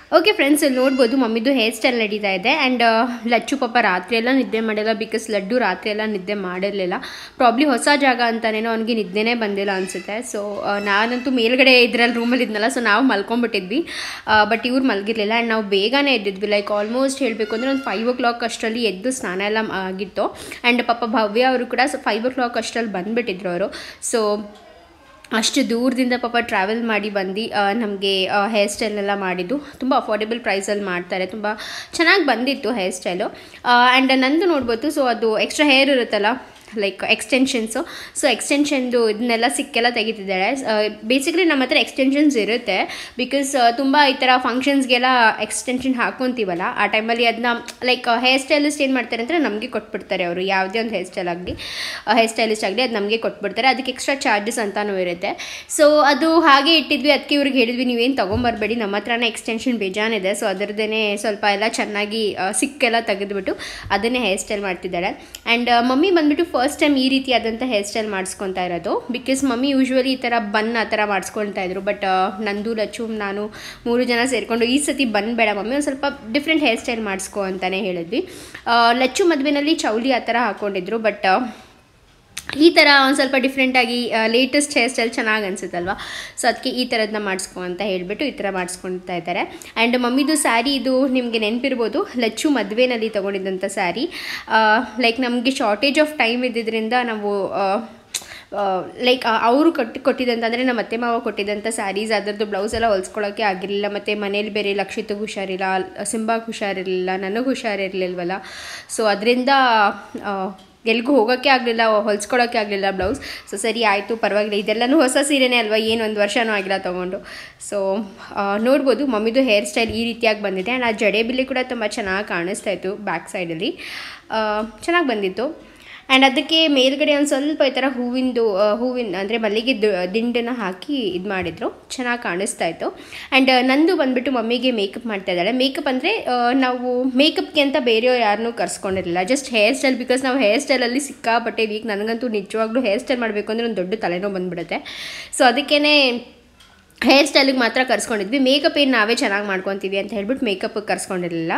ಓಕೆ ಫ್ರೆಂಡ್ಸ್, ಇಲ್ಲಿ ನೋಡ್ಬೋದು ಮಮ್ಮಿದು ಹೇರ್ ಸ್ಟೈಲ್ ನಡೀತಾ ಇದೆ. ಆ್ಯಂಡ್ ಲಚ್ಚು ಪಾಪ ರಾತ್ರಿ ಎಲ್ಲ ನಿದ್ದೆ ಮಾಡಿಲ್ಲ, ಬಿಕಾಸ್ ಲಡ್ಡು ರಾತ್ರಿ ಎಲ್ಲ ನಿದ್ದೆ ಮಾಡಿರಲಿಲ್ಲ. ಪ್ರಾಬ್ಲಿ ಹೊಸ ಜಾಗ ಅಂತಾನೇನೋ ಅವ್ನಿಗೆ ನಿದ್ದೆನೇ ಬಂದಿಲ್ಲ ಅನಿಸುತ್ತೆ. ಸೊ ನಾನಂತೂ ಮೇಲ್ಗಡೆ ಇದರಲ್ಲಿ ರೂಮಲ್ಲಿ ಇದ್ನಲ್ಲ, ಸೊ ನಾವು ಮಲ್ಕೊಂಡ್ಬಿಟ್ಟಿದ್ವಿ. ಬಟ್ ಇವ್ರು ಮಲಗಿರಲಿಲ್ಲ. ಆ್ಯಂಡ್ ನಾವು ಬೇಗನೆ ಎದ್ದಿದ್ವಿ, ಲೈಕ್ ಆಲ್ಮೋಸ್ಟ್ ಹೇಳಬೇಕು ಅಂದರೆ ಒಂದು 5 o'clock ಅಷ್ಟರಲ್ಲಿ ಎದ್ದು ಸ್ನಾನ ಎಲ್ಲ ಆಗಿತ್ತು. ಆ್ಯಂಡ್ ಪಾಪ ಭವ್ಯ ಅವರು ಕೂಡ 5 o'clock ಅಷ್ಟರಲ್ಲಿ ಬಂದುಬಿಟ್ಟಿದ್ರು ಅವರು. ಸೊ ಅಷ್ಟು ದೂರದಿಂದ ಪಾಪ ಟ್ರಾವೆಲ್ ಮಾಡಿ ಬಂದು ನಮಗೆ ಹೇರ್ ಸ್ಟೈಲೆಲ್ಲ ಮಾಡಿದ್ದು. ತುಂಬ ಅಫೋರ್ಡೆಬಲ್ ಪ್ರೈಸಲ್ಲಿ ಮಾಡ್ತಾರೆ, ತುಂಬ ಚೆನ್ನಾಗಿ ಬಂದಿತ್ತು ಹೇರ್ ಸ್ಟೈಲು. ಆ್ಯಂಡ್ ನಂದು ನೋಡ್ಬೋದು, ಸೊ ಅದು ಎಕ್ಸ್ಟ್ರಾ ಹೇರ್ ಇರುತ್ತಲ್ಲ, ಲೈಕ್ ಎಕ್ಸ್ಟೆನ್ಷನ್ಸು. ಸೊ ಎಕ್ಸ್ಟೆನ್ಷನ್ದು ಇದನ್ನೆಲ್ಲ ಸಿಕ್ಕೆಲ್ಲ ತೆಗಿತಿದ್ದಾಳೆ. ಬೇಸಿಕಲಿ ನಮ್ಮ ಹತ್ರ ಎಕ್ಸ್ಟೆನ್ಷನ್ಸ್ ಇರುತ್ತೆ, ಬಿಕಾಸ್ ತುಂಬ ಈ ಥರ ಫಂಕ್ಷನ್ಸ್ಗೆಲ್ಲ ಎಕ್ಸ್ಟೆನ್ಷನ್ ಹಾಕ್ಕೊತೀವಲ್ಲ, ಆ ಟೈಮಲ್ಲಿ ಅದನ್ನ ಲೈಕ್ ಹೇರ್ ಸ್ಟೈಲಿಸ್ಟ್ ಏನು ಮಾಡ್ತಾರೆ ಅಂದರೆ ನಮಗೆ ಕೊಟ್ಬಿಡ್ತಾರೆ ಅವರು. ಯಾವುದೇ ಒಂದು ಹೇರ್ ಸ್ಟೈಲಿಸ್ಟ್ ಆಗಲಿ ಅದು ನಮಗೆ ಕೊಟ್ಬಿಡ್ತಾರೆ. ಅದಕ್ಕೆ ಎಕ್ಸ್ಟ್ರಾ ಚಾರ್ಜಸ್ ಅಂತಲೂ ಇರುತ್ತೆ. ಸೊ ಅದು ಹಾಗೆ ಇಟ್ಟಿದ್ವಿ. ಅದಕ್ಕೆ ಇವ್ರಿಗೆ ಹೇಳಿದ್ವಿ, ನೀವೇನು ತೊಗೊಂಬರ್ಬೇಡಿ, ನಮ್ಮ ಹತ್ರನೇ ಎಕ್ಸ್ಟೆನ್ಷನ್ ಬೇಜಾನಿದೆ. ಸೊ ಅದರದ್ದೇ ಸ್ವಲ್ಪ ಎಲ್ಲ ಚೆನ್ನಾಗಿ ಸಿಕ್ಕೆಲ್ಲ ತೆಗೆದುಬಿಟ್ಟು ಅದನ್ನೇ ಹೇರ್ ಸ್ಟೈಲ್ ಮಾಡ್ತಿದ್ದಾಳೆ. ಆ್ಯಂಡ್ ಮಮ್ಮಿ ಬಂದುಬಿಟ್ಟು ಫಸ್ಟ್ ಟೈಮ್ ಈ ರೀತಿಯಾದಂಥ ಹೇರ್ ಸ್ಟೈಲ್ ಮಾಡಿಸ್ಕೊತಾ ಇರೋದು. ಬಿಕಾಸ್ ಮಮ್ಮಿ ಯೂಶ್ವಲಿ ಈ ಥರ ಬನ್ ಆ ಥರ ಮಾಡಿಸ್ಕೊಳ್ತಾ ಇದ್ರು. ಬಟ್ ನಂದು ಲಚ್ಚು ನಾನು 3 ಜನ ಸೇರಿಕೊಂಡು ಈ ಸತಿ ಬೇಡ ಮಮ್ಮಿ, ಒಂದು ಸ್ವಲ್ಪ ಡಿಫ್ರೆಂಟ್ ಹೇರ್ ಸ್ಟೈಲ್ ಮಾಡಿಸ್ಕೊ ಅಂತಲೇ ಹೇಳಿದ್ವಿ. ಲಚ್ಚು ಮದುವೆನಲ್ಲಿ ಚೌಲಿ ಆ ಥರ ಹಾಕ್ಕೊಂಡಿದ್ರು. ಬಟ್ ಈ ಥರ ಒಂದು ಸ್ವಲ್ಪ ಡಿಫ್ರೆಂಟಾಗಿ ಲೇಟೆಸ್ಟ್ ಹೇರ್ ಸ್ಟೈಲ್ ಚೆನ್ನಾಗಿ ಅನಿಸುತ್ತಲ್ವ. ಸೊ ಅದಕ್ಕೆ ಈ ಥರದನ್ನ ಮಾಡಿಸ್ಕೊ ಅಂತ ಹೇಳಿಬಿಟ್ಟು ಈ ಥರ ಮಾಡಿಸ್ಕೊಳ್ತಾ ಇದ್ದಾರೆ. ಆ್ಯಂಡ್ ಮಮ್ಮಿದು ಸ್ಯಾರಿ ಇದು ನಿಮಗೆ ನೆನಪಿರ್ಬೋದು, ಲಚ್ಚು ಮದುವೆನಲ್ಲಿ ತೊಗೊಂಡಿದ್ದಂಥ ಸ್ಯಾರಿ. ಲೈಕ್ ನಮಗೆ ಶಾರ್ಟೇಜ್ ಆಫ್ ಟೈಮ್ ಇದ್ದಿದ್ದರಿಂದ ನಾವು ಲೈಕ್ ಅವರು ಕೊಟ್ಟಿದ್ದಂತಂದರೆ ನಮ್ಮ ಅತ್ತೆ ಮಾವ ಕೊಟ್ಟಿದ್ದಂಥ ಸ್ಯಾರೀಸ್, ಅದರದ್ದು ಬ್ಲೌಸ್ ಎಲ್ಲ ಹೊಲ್ಸ್ಕೊಳ್ಳೋಕ್ಕೆ ಆಗಿರಲಿಲ್ಲ. ಮತ್ತು ಮನೇಲಿ ಬೇರೆ ಲಕ್ಷಿತಗೆ ಹುಷಾರಿಲ್ಲ, ಸಿಂಬಾಗೆ ಹುಷಾರಿರಲಿಲ್ಲ, ನನಗೆ ಹುಷಾರಿರಲಿಲ್ವಲ್ಲ. ಸೊ ಅದರಿಂದ ಎಲ್ಲಿಗೂ ಹೋಗೋಕ್ಕೆ ಆಗಲಿಲ್ಲ, ಹೊಲ್ಸ್ಕೊಳ್ಳೋಕ್ಕೆ ಆಗಲಿಲ್ಲ ಬ್ಲೌಸ್. ಸೊ ಸರಿ ಆಯಿತು, ಪರವಾಗಿಲ್ಲ, ಇದೆಲ್ಲನೂ ಹೊಸ ಸೀರೆನೇ ಅಲ್ವಾ, ಏನು 1 ವರ್ಷನೂ ಆಗಿಲ್ಲ ತೊಗೊಂಡು. ಸೊ ನೋಡ್ಬೋದು ಮಮ್ಮಿದು ಹೇರ್ ಸ್ಟೈಲ್ ಈ ರೀತಿಯಾಗಿ ಬಂದಿದೆ. ಆ್ಯಂಡ್ ಆ ಜಡೆ ಬಿಲ್ಲಿ ಕೂಡ ತುಂಬ ಚೆನ್ನಾಗಿ ಕಾಣಿಸ್ತಾ ಇತ್ತು ಬ್ಯಾಕ್ ಸೈಡಲ್ಲಿ, ಚೆನ್ನಾಗಿ ಬಂದಿತ್ತು. ಆ್ಯಂಡ್ ಅದಕ್ಕೆ ಮೇಲ್ಗಡೆ ಒಂದು ಸ್ವಲ್ಪ ಈ ಥರ ಹೂವಿನ ಅಂದರೆ ಮಲ್ಲಿಗೆ ದಿಂಡನ್ನು ಹಾಕಿ ಇದು ಮಾಡಿದ್ರು, ಚೆನ್ನಾಗಿ ಕಾಣಿಸ್ತಾ ಇತ್ತು. ಆ್ಯಂಡ್ ನಂದು ಬಂದುಬಿಟ್ಟು ಮಮ್ಮಿಗೆ ಮೇಕಪ್ ಮಾಡ್ತಾ ಇದ್ದಾಳೆ. ಮೇಕಪ್ ಅಂದರೆ ನಾವು ಮೇಕಪ್ಗೆ ಅಂತ ಬೇರೆ ಯಾರನ್ನೂ ಕರ್ಸ್ಕೊಂಡಿರಲಿಲ್ಲ, ಜಸ್ಟ್ ಹೇರ್ ಸ್ಟೈಲ್. ಬಿಕಾಸ್ ನಾವು ಹೇರ್ ಸ್ಟೈಲಲ್ಲಿ ಸಿಕ್ಕಾಪಟ್ಟೆ ವೀಕ್. ನನಗಂತೂ ನಿಜವಾಗ್ಲೂ ಹೇರ್ ಸ್ಟೈಲ್ ಮಾಡಬೇಕು ಅಂದರೆ ಒಂದು ದೊಡ್ಡ ತಲೆನೋವು ಬಂದುಬಿಡುತ್ತೆ. ಸೊ ಅದಕ್ಕೇ ಹೇರ್ ಸ್ಟೈಲಿಗೆ ಮಾತ್ರ ಕರ್ಸ್ಕೊಂಡಿದ್ವಿ. ಮೇಕಪ್ ಏನು ನಾವೇ ಚೆನ್ನಾಗಿ ಮಾಡ್ಕೊತೀವಿ ಅಂತ ಹೇಳ್ಬಿಟ್ಟು ಮೇಕಪ್ಗೆ ಕರ್ಸ್ಕೊಂಡಿರಲಿಲ್ಲ.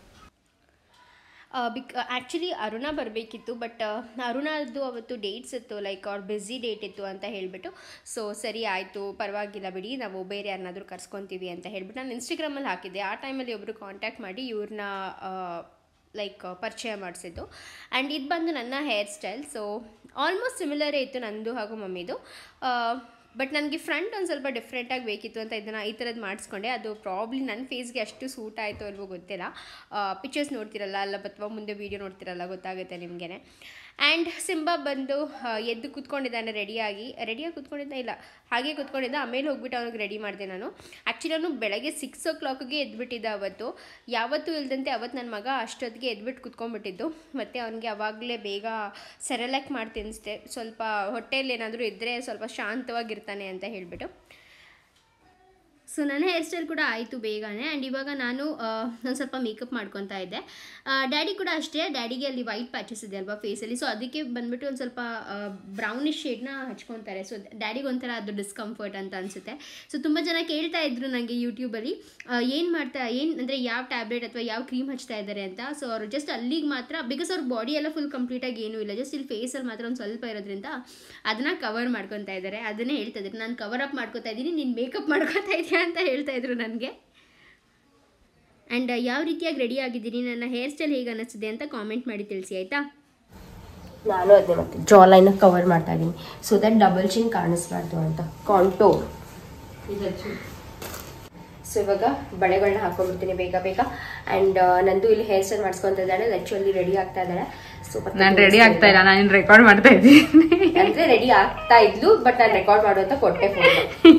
ಆ್ಯಕ್ಚುಲಿ ಅರುಣ ಬರಬೇಕಿತ್ತು, ಬಟ್ ಅರುಣದ್ದು ಅವತ್ತು ಡೇಟ್ಸ್ ಇತ್ತು, ಲೈಕ್ ಅವ್ರ ಬ್ಯುಸಿ ಡೇಟ್ ಇತ್ತು ಅಂತ ಹೇಳಿಬಿಟ್ಟು. ಸೊ ಸರಿ ಆಯಿತು, ಪರವಾಗಿಲ್ಲ ಬಿಡಿ, ನಾವು ಬೇರೆ ಯಾರನ್ನಾದರೂ ಕರ್ಸ್ಕೊತೀವಿ ಅಂತ ಹೇಳ್ಬಿಟ್ಟು ನಾನು ಇನ್ಸ್ಟಾಗ್ರಾಮಲ್ಲಿ ಹಾಕಿದ್ದೆ. ಆ ಟೈಮಲ್ಲಿ ಒಬ್ಬರು ಕಾಂಟ್ಯಾಕ್ಟ್ ಮಾಡಿ ಇವ್ರನ್ನ ಲೈಕ್ ಪರಿಚಯ ಮಾಡಿಸಿದ್ದು. ಆ್ಯಂಡ್ ಇದು ಬಂದು ನನ್ನ ಹೇರ್ ಸ್ಟೈಲ್. ಸೊ ಆಲ್ಮೋಸ್ಟ್ ಸಿಮಿಲರೇ ಇತ್ತು ನಂದು ಹಾಗೂ ಮಮ್ಮಿದು. ಬಟ್ ನನಗೆ ಫ್ರಂಟ್ ಒಂದು ಸ್ವಲ್ಪ ಡಿಫ್ರೆಂಟಾಗಿ ಬೇಕಿತ್ತು ಅಂತ ಇದನ್ನು ಈ ಥರದ್ದು ಮಾಡಿಸ್ಕೊಂಡೆ. ಅದು ಪ್ರಾಬ್ಲಿ ನನ್ನ ಫೇಸ್ಗೆ ಅಷ್ಟು ಸೂಟ್ ಆಯಿತು ಅಲ್ವೋ ಗೊತ್ತಿಲ್ಲ. ಪಿಕ್ಚರ್ಸ್ ನೋಡ್ತಿರಲ್ಲ ಅಲ್ಲ, ಅಥವಾ ಮುಂದೆ ವೀಡಿಯೋ ನೋಡ್ತಿರಲ್ಲ ಗೊತ್ತಾಗುತ್ತೆ ನಿಮಗೇ. ಆ್ಯಂಡ್ ಸಿಂಬಾ ಬಂದು ಎದ್ದು ಕೂತ್ಕೊಂಡಿದ್ದಾನೆ, ರೆಡಿಯಾಗಿ ಕೂತ್ಕೊಂಡಿದ್ದ ಇಲ್ಲ, ಹಾಗೆ ಕೂತ್ಕೊಂಡಿದ್ದ. ಆಮೇಲೆ ಹೋಗ್ಬಿಟ್ಟು ಅವ್ನಿಗೆ ರೆಡಿ ಮಾಡಿದೆ ನಾನು. ಆ್ಯಕ್ಚುಲಿ ಅವನು ಬೆಳಗ್ಗೆ 6 o'clockಗೆ ಎದ್ಬಿಟ್ಟಿದ್ದ ಅವತ್ತು. ಯಾವತ್ತೂ ಇಲ್ಲದಂತೆ ಅವತ್ತು ನನ್ನ ಮಗ ಅಷ್ಟೊತ್ತಿಗೆ ಎದ್ಬಿಟ್ಟು ಕೂತ್ಕೊಂಡ್ಬಿಟ್ಟಿದ್ದು. ಮತ್ತು ಅವನಿಗೆ ಅವಾಗಲೇ ಬೇಗ ಸೆರೆಲಾಕ್ ಮಾಡಿ ತಿನ್ನಿಸ್ದೆ, ಸ್ವಲ್ಪ ಹೊಟ್ಟೆಯಲ್ಲಿ ಏನಾದರೂ ಇದ್ದರೆ ಸ್ವಲ್ಪ ಶಾಂತವಾಗಿರ್ತಾನೆ ಅಂತ ಹೇಳಿಬಿಟ್ಟು. ಸೊ ನನ್ನ ಹೇರ್ ಸ್ಟೈಲ್ ಕೂಡ ಆಯಿತು ಬೇಗನೆ. ಆ್ಯಂಡ್ ಇವಾಗ ನಾನು ಒಂದು ಸ್ವಲ್ಪ ಮೇಕಪ್ ಮಾಡ್ಕೊತಾ ಇದ್ದೆ. ಡ್ಯಾಡಿ ಕೂಡ ಅಷ್ಟೇ, ಡ್ಯಾಡಿಗೆ ಅಲ್ಲಿ ವೈಟ್ ಪ್ಯಾಚಸ್ ಇದೆ ಅಲ್ವಾ ಫೇಸಲ್ಲಿ. ಸೊ ಅದಕ್ಕೆ ಬಂದುಬಿಟ್ಟು ಒಂದು ಸ್ವಲ್ಪ ಬ್ರೌನಿಶ್ ಶೇಡ್ನ ಹಚ್ಕೊತಾರೆ. ಸೊ ಡ್ಯಾಡಿಗೆ ಒಂಥರ ಅದು ಡಿಸ್ಕಂಫರ್ಟ್ ಅಂತ ಅನಿಸುತ್ತೆ. ಸೊ ತುಂಬ ಜನ ಕೇಳ್ತಾ ಇದ್ರು ನನಗೆ ಯೂಟ್ಯೂಬಲ್ಲಿ ಏನು ಅಂದರೆ ಯಾವ ಟ್ಯಾಬ್ಲೆಟ್ ಅಥವಾ ಯಾವ ಕ್ರೀಮ್ ಹಚ್ತಾ ಇದ್ದಾರೆ ಅಂತ. ಸೊ ಅವರು ಜಸ್ಟ್ ಅಲ್ಲಿಗೆ ಮಾತ್ರ, ಬಿಕಾಸ್ ಅವ್ರ ಬಾಡಿ ಎಲ್ಲ ಫುಲ್ ಕಂಪ್ಲೀಟಾಗಿ ಏನೂ ಇಲ್ಲ, ಜಸ್ಟ್ ಇಲ್ಲಿ ಫೇಸಲ್ಲಿ ಮಾತ್ರ ಒಂದು ಸ್ವಲ್ಪ ಇರೋದ್ರಿಂದ ಅದನ್ನು ಕವರ್ ಮಾಡ್ಕೊತಾ ಇದ್ದಾರೆ. ಅದನ್ನೇ ಹೇಳ್ತಾ ಇದ್ದಾರೆ, ನಾನು ಕವರ್ ಅಪ್ ಮಾಡ್ಕೊತಾ ಇದ್ದೀನಿ, ನೀನು ಮೇಕಪ್ ಮಾಡ್ಕೊತಾ ಇದೆಯಾ ಅಂತ ಹೇಳ್ತಾ ಇದ್ರು ನನಗೆ. ಆ್ಯಂಡ್ ಯಾವ ರೀತಿಯಾಗಿ ರೆಡಿ ಆಗಿದ್ದೀನಿ, ನನ್ನ ಹೇರ್ ಸ್ಟೈಲ್ ಹೇಗೆ ಅನ್ನಿಸ್ತಿದೆ ಅಂತ ಕಾಮೆಂಟ್ ಮಾಡಿ ತಿಳಿಸಿ ಆಯಿತಾ. ನಾನು ಅದನ್ನೇ ಮತ್ತೆ ಜಾ ಲೈನ್ ಕವರ್ ಮಾಡ್ತಾ ಇದ್ದೀನಿ, ಸೊ ದಟ್ ಡಬಲ್ ಚಿನ್ ಕಾಣಿಸ್ಬಾರ್ದು ಅಂತ. ಕಾಂಟೋರ್. ಸೊ ಇವಾಗ ಬಳೆಗಳನ್ನ ಹಾಕೊಂಡ್ಬಿಡ್ತೀನಿ ಬೇಗ. ಆ್ಯಂಡ್ ನಂದು ಇಲ್ಲಿ ಹೇರ್ ಸ್ಟೈಲ್ ಮಾಡಿಸ್ಕೊತಾ ಇದ್ದಾಳೆ, ಲಚ್ಚು ಅಲ್ಲಿ ರೆಡಿ ಆಗ್ತಾ ಇದ್ದಾಳೆ. ಸೊ ನಾನು ರೆಡಿ ಆಗ್ತಾ ಇಲ್ಲ, ನಾನು ರೆಕಾರ್ಡ್ ಮಾಡ್ತಾ ಇದ್ದೀನಿ. ಅಂದರೆ ರೆಡಿ ಆಗ್ತಾ ಇದ್ಲು, ಬಟ್ ನಾನು ರೆಕಾರ್ಡ್ ಮಾಡುವಂತ ಕೊಟ್ಟೆ ಫೋನ್.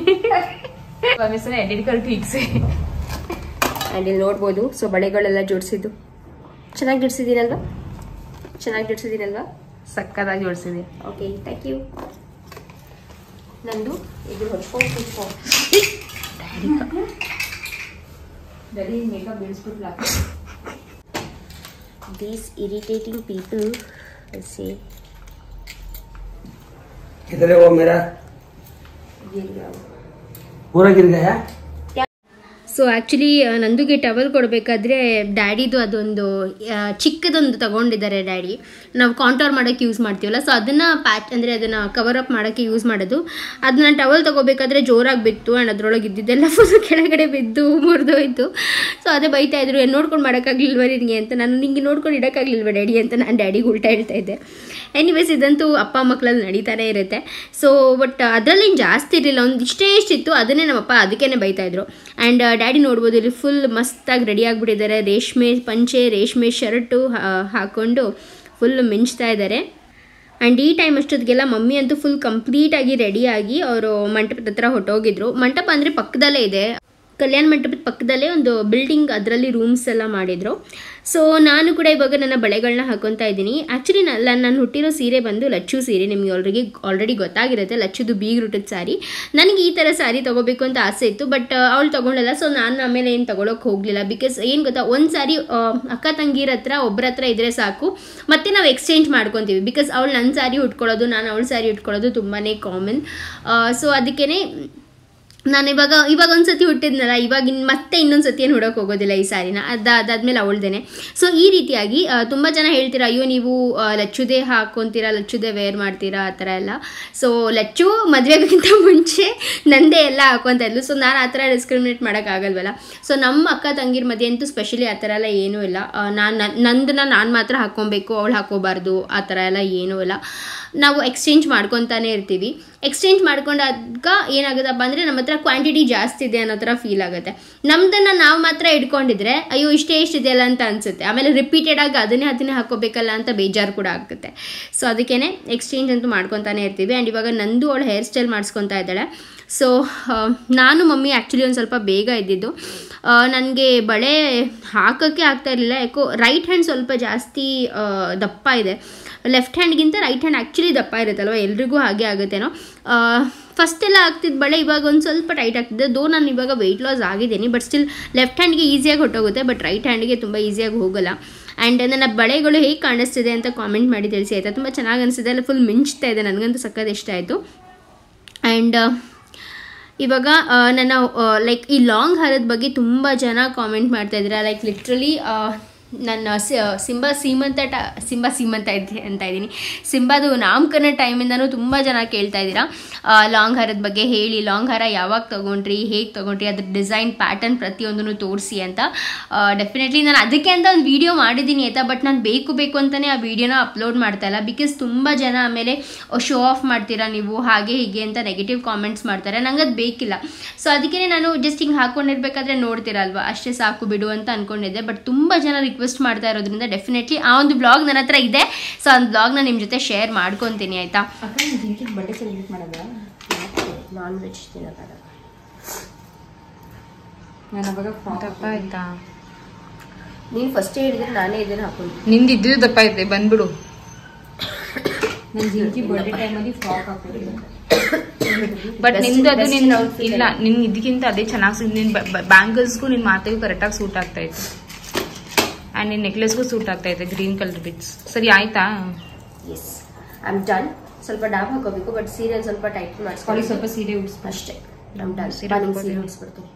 ಆ್ಯಂಡ್ ಇಲ್ಲಿ ನೋಡ್ಬೋದು, ಸೊ ಬಳೆಗಳೆಲ್ಲ ಜೋಡಿಸಿದ್ದು ಚೆನ್ನಾಗಿ ಜೋಡಿಸಿದ್ದೀನಲ್ವಾ? ಸಕ್ಕದಾಗಿ ಜೋಡಿಸಿದೆ. Okay, thank you. ನಂದು ಇದು ಹೊಚ್ಕೊಂಡು ಡ್ಯಾಡಿ ಮೇಕಪ್ ಬಿಡಿಸ್ಬಿಟ್ಲ. These irritating people say किधर है वो मेरा? गिर गया, पूरा गिर गया. ಸೊ ಆ್ಯಕ್ಚುಲಿ ನಂದುಗೆ ಟವಲ್ ಕೊಡಬೇಕಾದ್ರೆ ಡ್ಯಾಡಿದು ಅದೊಂದು ಚಿಕ್ಕದೊಂದು ತೊಗೊಂಡಿದ್ದಾರೆ ಡ್ಯಾಡಿ. ನಾವು ಕಾಂಟೋರ್ ಮಾಡೋಕ್ಕೆ ಯೂಸ್ ಮಾಡ್ತೀವಲ್ಲ, ಸೊ ಅದನ್ನು ಪ್ಯಾಚ್ ಅಂದರೆ ಅದನ್ನು ಕವರ್ ಅಪ್ ಮಾಡೋಕ್ಕೆ ಯೂಸ್ ಮಾಡೋದು. ಅದನ್ನ ಟವಲ್ ತೊಗೋಬೇಕಾದ್ರೆ ಜೋರಾಗಿ ಬಿತ್ತು ಆ್ಯಂಡ್ ಅದರೊಳಗೆ ಇದ್ದಿದ್ದೆಲ್ಲ ಫುಲ್ ಕೆಳಗಡೆ ಬಿದ್ದು ಮುರಿದೋಯ್ತು. ಸೊ ಅದೇ ಬೈತಾ ಇದ್ರು, ನೋಡ್ಕೊಂಡು ಮಾಡೋಕ್ಕಾಗಲಿಲ್ವ ನಿನಗೆ ಅಂತ. ನಾನು ನಿಂಗೆ ನೋಡ್ಕೊಂಡು ಇಡೋಕ್ಕಾಗಲಿಲ್ವ ಡ್ಯಾಡಿ ಅಂತ ನಾನು ಡ್ಯಾಡಿಗೆ ಉಲ್ಟಾ ಹೇಳ್ತಾ ಇದ್ದೆ. ಎನಿವೇಸ್ ಇದಂತೂ ಅಪ್ಪ ಮಕ್ಕಳಲ್ಲಿ ನಡೀತಾನೆ ಇರುತ್ತೆ. ಸೊ ಬಟ್ ಅದರಲ್ಲೇನು ಜಾಸ್ತಿ ಇರಲಿಲ್ಲ, ಒಂದು ಇಷ್ಟಿತ್ತು. ಅದನ್ನೇ ನಮ್ಮಪ್ಪ ಅದಕ್ಕೇ ಬೈತಾಯಿದ್ರು. ಆ್ಯಂಡ್ ಡ್ಯಾಡಿ ನೋಡ್ಬೋದು ಇಲ್ಲಿ ಫುಲ್ ಮಸ್ತಾಗಿ ರೆಡಿ ಆಗಿಬಿಟ್ಟಿದ್ದಾರೆ. ರೇಷ್ಮೆ ಪಂಚೆ, ರೇಷ್ಮೆ ಶರ್ಟು ಹಾಕ್ಕೊಂಡು ಫುಲ್ ಮಿಂಚ್ತಾ ಇದ್ದಾರೆ. ಆ್ಯಂಡ್ ಈ ಟೈಮ್ ಅಷ್ಟೊತ್ತಿಗೆಲ್ಲ ಮಮ್ಮಿ ಅಂತೂ ಫುಲ್ ಕಂಪ್ಲೀಟಾಗಿ ರೆಡಿಯಾಗಿ ಅವರು ಮಂಟಪದ ಹತ್ರ ಹೊಟ್ಟೋಗಿದ್ರು. ಮಂಟಪ ಅಂದರೆ ಪಕ್ಕದಲ್ಲೇ ಇದೆ, ಕಲ್ಯಾಣ ಮಂಟಪದ ಪಕ್ಕದಲ್ಲೇ ಒಂದು ಬಿಲ್ಡಿಂಗ್, ಅದರಲ್ಲಿ ರೂಮ್ಸ್ ಎಲ್ಲ ಮಾಡಿದರು. ಸೊ ನಾನು ಕೂಡ ಇವಾಗ ನನ್ನ ಬಳೆಗಳನ್ನ ಹಾಕೊತಾ ಇದ್ದೀನಿ. ಆ್ಯಕ್ಚುಲಿ ನಾನು ಹುಟ್ಟಿರೋ ಸೀರೆ ಬಂದು ಲಚ್ಚು ಸೀರೆ, ನಿಮಗೆ ಆಲ್ರೆಡಿ ಗೊತ್ತಾಗಿರುತ್ತೆ, ಲಚ್ಚುದು ಬೀಗ್ರೂಟದ ಸ್ಯಾರಿ. ನನಗೆ ಈ ಥರ ಸ್ಯಾರಿ ತೊಗೋಬೇಕು ಅಂತ ಆಸೆ ಇತ್ತು, ಬಟ್ ಅವಳು ತೊಗೊಳ್ಳಲ್ಲ. ಸೊ ನಾನು ಆಮೇಲೆ ಏನು ತೊಗೊಳಕ್ಕೆ ಹೋಗಲಿಲ್ಲ. ಬಿಕಾಸ್ ಏನು ಗೊತ್ತಾ, ಒಂದು ಸ್ಯಾರಿ ಅಕ್ಕ ತಂಗಿರ ಹತ್ರ ಒಬ್ಬರ ಹತ್ರ ಇದ್ದರೆ ಸಾಕು, ಮತ್ತೆ ನಾವು ಎಕ್ಸ್ಚೇಂಜ್ ಮಾಡ್ಕೊತೀವಿ. ಬಿಕಾಸ್ ಅವಳು ನನ್ನ ಸ್ಯಾರಿ ಉಟ್ಕೊಳ್ಳೋದು, ನಾನು ಅವಳ ಸ್ಯಾರಿ ಉಟ್ಕೊಳ್ಳೋದು ತುಂಬಾ ಕಾಮನ್. ಸೊ ಅದಕ್ಕೇ ನಾನು ಇವಾಗ ಒಂದು ಸತಿ ಹುಟ್ಟಿದ್ನಲ್ಲ, ಮತ್ತೆ ಇನ್ನೊಂದು ಸತಿ ಏನು ಹುಡೋಕೆ ಹೋಗೋದಿಲ್ಲ ಈ ಸ್ಯಾರಿನ, ಅದಾದ್ಮೇಲೆ ಅವಳ್ದೇನೆ. ಸೊ ಈ ರೀತಿಯಾಗಿ ತುಂಬ ಜನ ಹೇಳ್ತೀರಾ, ಅಯ್ಯೋ ನೀವು ಲಚ್ಚುದೇ ಹಾಕ್ಕೊತೀರಾ, ಲಚ್ಚುದೇ ವೇರ್ ಮಾಡ್ತೀರಾ, ಆ ಥರ ಎಲ್ಲ. ಸೊ ಲಚ್ಚು ಮದುವೆಗಿಂತ ಮುಂಚೆ ನಂದೇ ಎಲ್ಲ ಹಾಕ್ಕೊತಾ ಇದ್ಲು. ಸೊ ನಾನು ಆ ಥರ ಡಿಸ್ಕ್ರಿಮಿನೇಟ್ ಮಾಡೋಕ್ಕಾಗಲ್ವಲ್ಲ. ಸೊ ನಮ್ಮ ಅಕ್ಕ ತಂಗಿರ ಮಧ್ಯೆ ಅಂತೂ ಸ್ಪೆಷಲಿ ಆ ಥರ ಎಲ್ಲ ಏನೂ ಇಲ್ಲ. ನಂದನ್ನ ನಾನು ಮಾತ್ರ ಹಾಕ್ಕೊಬೇಕು, ಅವಳು ಹಾಕೋಬಾರ್ದು, ಆ ಥರ ಎಲ್ಲ ಏನೂ ಇಲ್ಲ. ನಾವು ಎಕ್ಸ್ಚೇಂಜ್ ಮಾಡ್ಕೊತಾನೆ ಇರ್ತೀವಿ. ಎಕ್ಸ್ಚೇಂಜ್ ಮಾಡ್ಕೊಂಡಾಗ ಏನಾಗುತ್ತಪ್ಪ ಅಂದರೆ ನಮ್ಮ ಹತ್ರ ಕ್ವಾಂಟಿಟಿ ಜಾಸ್ತಿ ಇದೆ ಅನ್ನೋ ಥರ ಫೀಲ್ ಆಗುತ್ತೆ. ನಮ್ಮದನ್ನು ನಾವು ಮಾತ್ರ ಇಟ್ಕೊಂಡಿದ್ರೆ ಅಯ್ಯೋ ಇಷ್ಟಿದೆಯಲ್ಲ ಅಂತ ಅನಿಸುತ್ತೆ. ಆಮೇಲೆ ರಿಪೀಟೆಡ್ ಆಗಿ ಅದನ್ನೇ ಹಾಕೋಬೇಕಲ್ಲ ಅಂತ ಬೇಜಾರು ಕೂಡ ಆಗುತ್ತೆ. ಸೊ ಅದಕ್ಕೇ ಎಕ್ಸ್ಚೇಂಜ್ ಅಂತೂ ಮಾಡ್ಕೊತಾನೆ ಇರ್ತೀವಿ. ಆ್ಯಂಡ್ ಇವಾಗ ನಂದು ಅವಳು ಹೇರ್ ಸ್ಟೈಲ್ ಮಾಡಿಸ್ಕೊತಾ ಇದ್ದಾಳೆ. ಸೊ ನಾನು ಮಮ್ಮಿ ಆ್ಯಕ್ಚುಲಿ ಒಂದು ಸ್ವಲ್ಪ ಬೇಗ ಇದ್ದಿದ್ದು. ನನಗೆ ಬಳೆ ಹಾಕೋಕ್ಕೆ ಆಗ್ತಾ ಇರಲಿಲ್ಲ. ಯಾಕೋ ರೈಟ್ ಹ್ಯಾಂಡ್ ಸ್ವಲ್ಪ ಜಾಸ್ತಿ ದಪ್ಪ ಇದೆ. ಲೆಫ್ಟ್ ಹ್ಯಾಂಡ್ಗಿಂತ ರೈಟ್ ಹ್ಯಾಂಡ್ ಆ್ಯಕ್ಚುಲಿ ದಪ್ಪ ಇರುತ್ತಲ್ವ, ಎಲ್ರಿಗೂ ಹಾಗೆ ಆಗುತ್ತೇನೋ. ಫಸ್ಟ್ ಎಲ್ಲ ಆಗ್ತಿದ್ದು ಬಳೆ, ಇವಾಗ ಒಂದು ಸ್ವಲ್ಪ ಟೈಟ್ ಆಗ್ತಿದೆ. ನಾನು ಇವಾಗ ವೆಯ್ಟ್ ಲಾಸ್ ಆಗಿದ್ದೀನಿ, ಬಟ್ ಸ್ಟಿಲ್ ಲೆಫ್ಟ್ ಹ್ಯಾಂಡ್ಗೆ ಈಸಿಯಾಗಿ ಹೊಟ್ಟೋಗುತ್ತೆ, ಬಟ್ ರೈಟ್ ಹ್ಯಾಂಡ್ಗೆ ತುಂಬ ಈಸಿಯಾಗಿ ಹೋಗೋಲ್ಲ. ಆ್ಯಂಡ್ ನನ್ನ ಬಳೆಗಳು ಹೇಗೆ ಕಾಣಿಸ್ತಿದೆ ಅಂತ ಕಾಮೆಂಟ್ ಮಾಡಿ ತಿಳಿಸಿ ಆಯಿತಾ. ತುಂಬ ಚೆನ್ನಾಗಿ ಅನಿಸ್ತಿದೆ, ಅಲ್ಲ ಫುಲ್ ಮಿಂಚ್ತಾ ಇದೆ, ನನಗಂತೂ ಸಕ್ಕತ್ ಇಷ್ಟ ಆಯಿತು. ಆ್ಯಂಡ್ ಇವಾಗ ನನ್ನ ಲೈಕ್ ಈ ಲಾಂಗ್ ಹಾರದ ಬಗ್ಗೆ ತುಂಬ ಜನ ಕಾಮೆಂಟ್ ಮಾಡ್ತಾಯಿದ್ದೀರಾ. ಲೈಕ್ ಲಿಟ್ರಲಿ ನನ್ನ ಸಿಂಬಾ ಸೀಮಂತ ಅಂತ ಇದ್ದೀನಿ. ಸಿಂಬಾದು ನಾಮಕರಣ ಟೈಮಿಂದನೂ ತುಂಬ ಜನ ಕೇಳ್ತಾ ಇದ್ದೀರಾ ಲಾಂಗ್ ಹಾರದ ಬಗ್ಗೆ ಹೇಳಿ, ಲಾಂಗ್ ಹಾರ ಯಾವಾಗ ತೊಗೊಂಡ್ರಿ, ಹೇಗೆ ತೊಗೊಂಡ್ರಿ, ಅದ್ರ ಡಿಸೈನ್ ಪ್ಯಾಟರ್ನ್ ಪ್ರತಿಯೊಂದನ್ನು ತೋರಿಸಿ ಅಂತ. ಡೆಫಿನೆಟ್ಲಿ ನಾನು ಅದಕ್ಕೆ ಅಂತ ಒಂದು ವೀಡಿಯೋ ಮಾಡಿದ್ದೀನಿ ಆಯಿತಾ. ಬಟ್ ನಾನು ಬೇಕು ಅಂತಲೇ ಆ ವಿಡಿಯೋನ ಅಪ್ಲೋಡ್ ಮಾಡ್ತಾ ಇಲ್ಲ. ಬಿಕಾಸ್ ತುಂಬ ಜನ ಆಮೇಲೆ ಶೋ ಆಫ್ ಮಾಡ್ತೀರಾ ನೀವು, ಹಾಗೆ ಹೀಗೆ ಅಂತ ನೆಗೆಟಿವ್ ಕಾಮೆಂಟ್ಸ್ ಮಾಡ್ತಾರೆ. ನಂಗೆ ಅದು ಬೇಕಿಲ್ಲ. ಸೊ ಅದಕ್ಕೆ ನಾನು ಜಸ್ಟ್ ಹಿಂಗೆ ಹಾಕ್ಕೊಂಡಿರ್ಬೇಕಾದ್ರೆ ನೋಡ್ತೀರಲ್ವ, ಅಷ್ಟೇ ಸಾಕು ಬಿಡು ಅಂತ ಅಂದ್ಕೊಂಡಿದ್ದೆ. ಬಟ್ ತುಂಬ ಜನ ರಿಕ್ವೆಸ್ಟ್ ಮಾಡ್ತಾ ಇರೋದ್ರಿಂದ ಡೆಫಿನೆಟ್ಲಿ ಆ ಒಂದು ಬ್ಲಾಗ್ ನನ್ನ ಹತ್ರ ಇದೆ. ಸೊ ಆ ಬ್ಲಾಗ್ನ ನಿಮ್ಮ ಜೊತೆ ಶೇರ್ ಮಾಡ್ಕೊತೀನಿ ಆಯಿತಾ. ಬರ್ಡೇ ಸೆಲೆಬ್ರೇಟ್ ಮಾಡೋದ, ನಾನ್ ವೆಜ್ ತಿನ್ನೋದಾಗ ನಾನು ಅವಾಗ ದಪ್ಪ ಆಯ್ತಾ? ನೀನು ಫಸ್ಟ್ ಹೇಳಿದ್ರೆ ನಾನೇ ಇದನ್ನು ಹಾಕೊಂಡು ನಿಂದು ಇದ್ದಿದ್ದು ದಪ್ಪ ಐತೆ, ಬಂದ್ಬಿಡು. ನನ್ನ ಜಿಂಕಿ ಬರ್ಡೇ ಟೈಮಲ್ಲಿ ಫ್ರಾಕ್ ಹಾಕೊಂಡಿದ್ದೆ. ಬಟ್ ನಿಂದು ಅದು ಇಲ್ಲ, ನಿನ್ ಇದಕ್ಕಿಂತ ಅದೇ ಚೆನ್ನಾಗಿ ನಿನ್ ಬ್ಯಾಂಗಲ್ಸ್ಗೂ ನಿನ್ ಮಾತಿಗೂ ಕರೆಕ್ಟಾಗಿ ಸೂಟ್ ಆಗ್ತಾ ಇತ್ತು. ಆ್ಯಂಡ್ ನಿನ್ನ ನೆಕ್ಲೆಸ್ಗೂ ಸೂಟ್ ಆಗ್ತಾ ಇದೆ, ಗ್ರೀನ್ ಕಲರ್ ಬಿಟ್ಸ್. ಸರಿ ಆಯ್ತಾ? Yes, I am done. ಸ್ವಲ್ಪ ಡಾಬ್ ಹಾಕೋಬೇಕು, ಬಟ್ ಸೀರೆ ಸ್ವಲ್ಪ ಟೈಟ್ ಮಾಡಿಸ್ಕೊಳ್ಳಿ. ಸ್ವಲ್ಪ ಸೀರೆ ಉಡಿಸ್ಬೇಕು ಅಷ್ಟೇ. ನಮ್ಮ ಡನ್ ಸೀರೆ ಉಡಿಸ್ಬಿಡ್ತೀನಿ.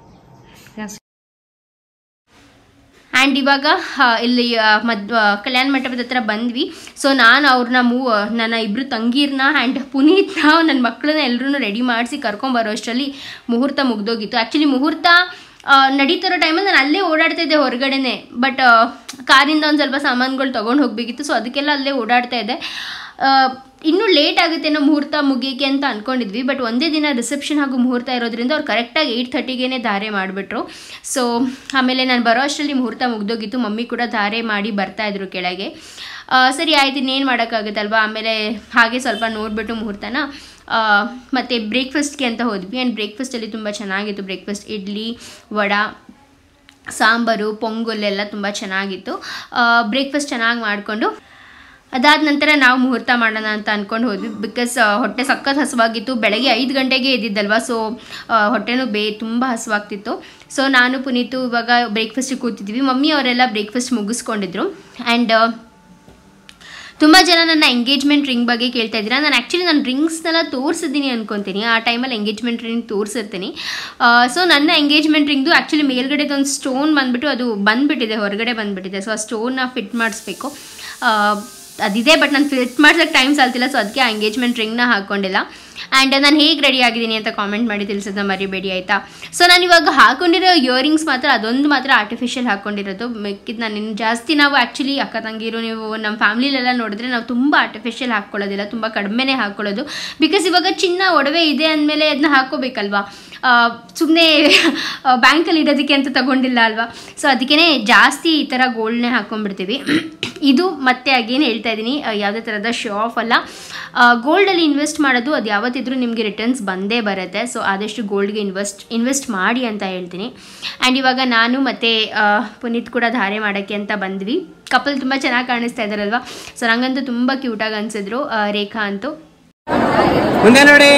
ಆ್ಯಂಡ್ ಇವಾಗ ಇಲ್ಲಿ ಕಲ್ಯಾಣ ಮಂಟಪದ ಹತ್ರ ಬಂದ್ವಿ. ಸೊ ನಾನು ನನ್ನ ಇಬ್ಬರು ತಂಗೀರನ್ನ ಆ್ಯಂಡ್ ಪುನೀತ್ನ, ನನ್ನ ಮಕ್ಕಳನ್ನ ಎಲ್ಲರೂ ರೆಡಿ ಮಾಡಿಸಿ ಕರ್ಕೊಂಬರೋ ಅಷ್ಟರಲ್ಲಿ ಮುಹೂರ್ತ ಮುಗ್ದೋಗಿತ್ತು. ಆ್ಯಕ್ಚುಲಿ ಮುಹೂರ್ತ ನಡೀತಿರೋ ಟೈಮಲ್ಲಿ ನಾನು ಅಲ್ಲೇ ಓಡಾಡ್ತಾ ಇದ್ದೆ ಹೊರಗಡೆನೆ. ಬಟ್ ಕಾರಿಂದ ಒಂದು ಸ್ವಲ್ಪ ಸಾಮಾನುಗಳು ತೊಗೊಂಡು ಹೋಗಬೇಕಿತ್ತು. ಸೊ ಅದಕ್ಕೆಲ್ಲ ಅಲ್ಲೇ ಓಡಾಡ್ತಾ ಇದ್ದೆ. ಇನ್ನೂ ಲೇಟ್ ಆಗುತ್ತೇನೋ ಮುಹೂರ್ತ ಮುಗಿಯೋಕ್ಕೆ ಅಂತ ಅಂದ್ಕೊಂಡಿದ್ವಿ. ಬಟ್ ಒಂದೇ ದಿನ ರಿಸೆಪ್ಷನ್ ಹಾಗೂ ಮುಹೂರ್ತ ಇರೋದ್ರಿಂದ ಅವ್ರು ಕರೆಕ್ಟಾಗಿ 8:30ಗೆ ಧಾರೆ ಮಾಡಿಬಿಟ್ರು. ಸೊ ಆಮೇಲೆ ನಾನು ಬರೋ ಅಷ್ಟರಲ್ಲಿ ಮುಹೂರ್ತ ಮುಗ್ದೋಗಿತ್ತು. ಮಮ್ಮಿ ಕೂಡ ಧಾರೆ ಮಾಡಿ ಬರ್ತಾಯಿದ್ರು ಕೆಳಗೆ. ಸರಿ ಆಯ್ತು, ಇನ್ನೇನು ಮಾಡೋಕ್ಕಾಗುತ್ತಲ್ವ. ಆಮೇಲೆ ಹಾಗೆ ಸ್ವಲ್ಪ ನೋಡಿಬಿಟ್ಟು ಮುಹೂರ್ತನ ಮತ್ತು ಬ್ರೇಕ್ಫಾಸ್ಟ್ಗೆ ಅಂತ ಹೋದ್ವಿ. ಆ್ಯಂಡ್ ಬ್ರೇಕ್ಫಾಸ್ಟಲ್ಲಿ ತುಂಬ ಚೆನ್ನಾಗಿತ್ತು. ಬ್ರೇಕ್ಫಾಸ್ಟ್ ಇಡ್ಲಿ, ವಡಾ, ಸಾಂಬಾರು, ಪೊಂಗಲ್ ಎಲ್ಲ ತುಂಬ ಚೆನ್ನಾಗಿತ್ತು. ಬ್ರೇಕ್ಫಾಸ್ಟ್ ಚೆನ್ನಾಗಿ ಮಾಡಿಕೊಂಡು ಅದಾದ ನಂತರ ನಾವು ಮುಹೂರ್ತ ಮಾಡೋಣ ಅಂತ ಅಂದ್ಕೊಂಡು ಹೋದ್ವಿ. ಬಿಕಾಸ್ ಹೊಟ್ಟೆ ಸಖತ್ ಹಸುವಾಗಿತ್ತು. ಬೆಳಗ್ಗೆ 5 ಗಂಟೆಗೆ ಎದ್ದಿದ್ದಲ್ವ. ಸೊ ಹೊಟ್ಟೆನೂ ತುಂಬ ಹಸುವಾಗ್ತಿತ್ತು. ಸೊ ನಾನು ಪುನೀತು ಇವಾಗ ಬ್ರೇಕ್ಫಾಸ್ಟಿಗೆ ಕೂತಿದ್ವಿ. ಮಮ್ಮಿ ಅವರೆಲ್ಲ ಬ್ರೇಕ್ಫಾಸ್ಟ್ ಮುಗಿಸ್ಕೊಂಡಿದ್ರು. ಆ್ಯಂಡ್ ತುಂಬ ಜನ ನನ್ನ ಎಂಗೇಜ್ಮೆಂಟ್ ರಿಂಗ್ ಬಗ್ಗೆ ಕೇಳ್ತಾ ಇದ್ದೀರಾ. ನಾನು ಆ್ಯಕ್ಚುಲಿ ನಾನು ರಿಂಗ್ಸ್ನೆಲ್ಲ ತೋರಿಸಿದ್ದೀನಿ ಅನ್ಕೊತೀನಿ. ಆ ಟೈಮಲ್ಲಿ ಎಂಗೇಜ್ಮೆಂಟ್ ರಿಂಗ್ ತೋರಿಸಿರ್ತೀನಿ. ಸೊ ನನ್ನ ಎಂಗೇಜ್ಮೆಂಟ್ ರಿಂಗ್ದು ಆ್ಯಕ್ಚುಲಿ ಮೇಲ್ಗಡೆದೊಂದು ಸ್ಟೋನ್ ಬಂದುಬಿಟ್ಟು ಅದು ಬಂದುಬಿಟ್ಟಿದೆ, ಹೊರಗಡೆ ಬಂದುಬಿಟ್ಟಿದೆ. ಸೊ ಆ ಸ್ಟೋನ್ನ ಫಿಟ್ ಮಾಡಿಸ್ಬೇಕು. ಅದಿದೆ, ಬಟ್ ನಾನು ಫಿಟ್ ಮಾಡ್ಸೋಕ್ಕೆ ಟೈಮ್ ಸಾಲ್ತಿಲ್ಲ. ಸೊ ಅದಕ್ಕೆ ಆ ಎಂಗೇಜ್ಮೆಂಟ್ ರಿಂಗ್ನ ಹಾಕ್ಕೊಂಡಿಲ್ಲ. ಆ್ಯಂಡ್ ನಾನು ಹೇಗೆ ರೆಡಿ ಆಗಿದ್ದೀನಿ ಅಂತ ಕಾಮೆಂಟ್ ಮಾಡಿ ತಿಳಿಸೋದನ್ನ ಮರಿಬೇಡಿ ಆಯಿತಾ. ಸೊ ನಾನು ಇವಾಗ ಹಾಕೊಂಡಿರೋ ಇಯರಿಂಗ್ಸ್ ಮಾತ್ರ ಅದೊಂದು ಮಾತ್ರ ಆರ್ಟಿಫಿಷಿಯಲ್ ಹಾಕ್ಕೊಂಡಿರೋದು. ಮಿಕ್ಕಿದ್ದು ನಾನು ಇನ್ನು ಜಾಸ್ತಿ ನಾವು ಆ್ಯಕ್ಚುಲಿ ಅಕ್ಕ ತಂಗಿರು ನೀವು ನಮ್ಮ ಫ್ಯಾಮಿಲಿಲೆಲ್ಲ ನೋಡಿದ್ರೆ ನಾವು ತುಂಬ ಆರ್ಟಿಫಿಷಿಯಲ್ ಹಾಕ್ಕೊಳ್ಳೋದಿಲ್ಲ, ತುಂಬ ಕಡಿಮೆನೇ ಹಾಕ್ಕೊಳ್ಳೋದು. ಬಿಕಾಸ್ ಇವಾಗ ಚಿನ್ನ ಒಡವೆ ಇದೆ ಅಂದಮೇಲೆ ಅದನ್ನ ಹಾಕ್ಕೋಬೇಕಲ್ವಾ, ಸುಮ್ಮನೆ ಬ್ಯಾಂಕಲ್ಲಿ ಇಡೋದಕ್ಕೆ ಅಂತ ತಗೊಂಡಿಲ್ಲ ಅಲ್ವಾ. ಸೊ ಅದಕ್ಕೇ ಜಾಸ್ತಿ ಈ ಥರ ಗೋಲ್ಡ್ನೇ ಹಾಕ್ಕೊಂಡ್ಬಿಡ್ತೀವಿ. ಇದು ಮತ್ತೆ ಅಗೇನ್ ಹೇಳ್ತಾ ಇದ್ದೀನಿ, ಯಾವುದೇ ಥರದ ಶೋ ಆಫ್ ಅಲ್ಲ. ಗೋಲ್ಡಲ್ಲಿ ಇನ್ವೆಸ್ಟ್ ಮಾಡೋದು ಅದು ಯಾವತ್ತಿದ್ರೂ ನಿಮಗೆ ರಿಟರ್ನ್ಸ್ ಬಂದೇ ಬರುತ್ತೆ. ಸೊ ಆದಷ್ಟು ಗೋಲ್ಡ್ಗೆ ಇನ್ವೆಸ್ಟ್ ಮಾಡಿ ಅಂತ ಹೇಳ್ತೀನಿ. ಆ್ಯಂಡ್ ಇವಾಗ ನಾನು ಮತ್ತು ಪುನೀತ್ ಕೂಡ ಧಾರೆ ಮಾಡೋಕ್ಕೆ ಅಂತ ಬಂದ್ವಿ. ಕಪಲ್ ತುಂಬ ಚೆನ್ನಾಗಿ ಕಾಣಿಸ್ತಾ ಇದ್ದಾರಲ್ವಾ. ಸೊ ನಂಗಂತೂ ತುಂಬ ಕ್ಯೂಟಾಗಿ ಅನಿಸಿದ್ರು. ರೇಖಾ ಅಂತೂ ಮುಂದೆ ನೋಡಿ.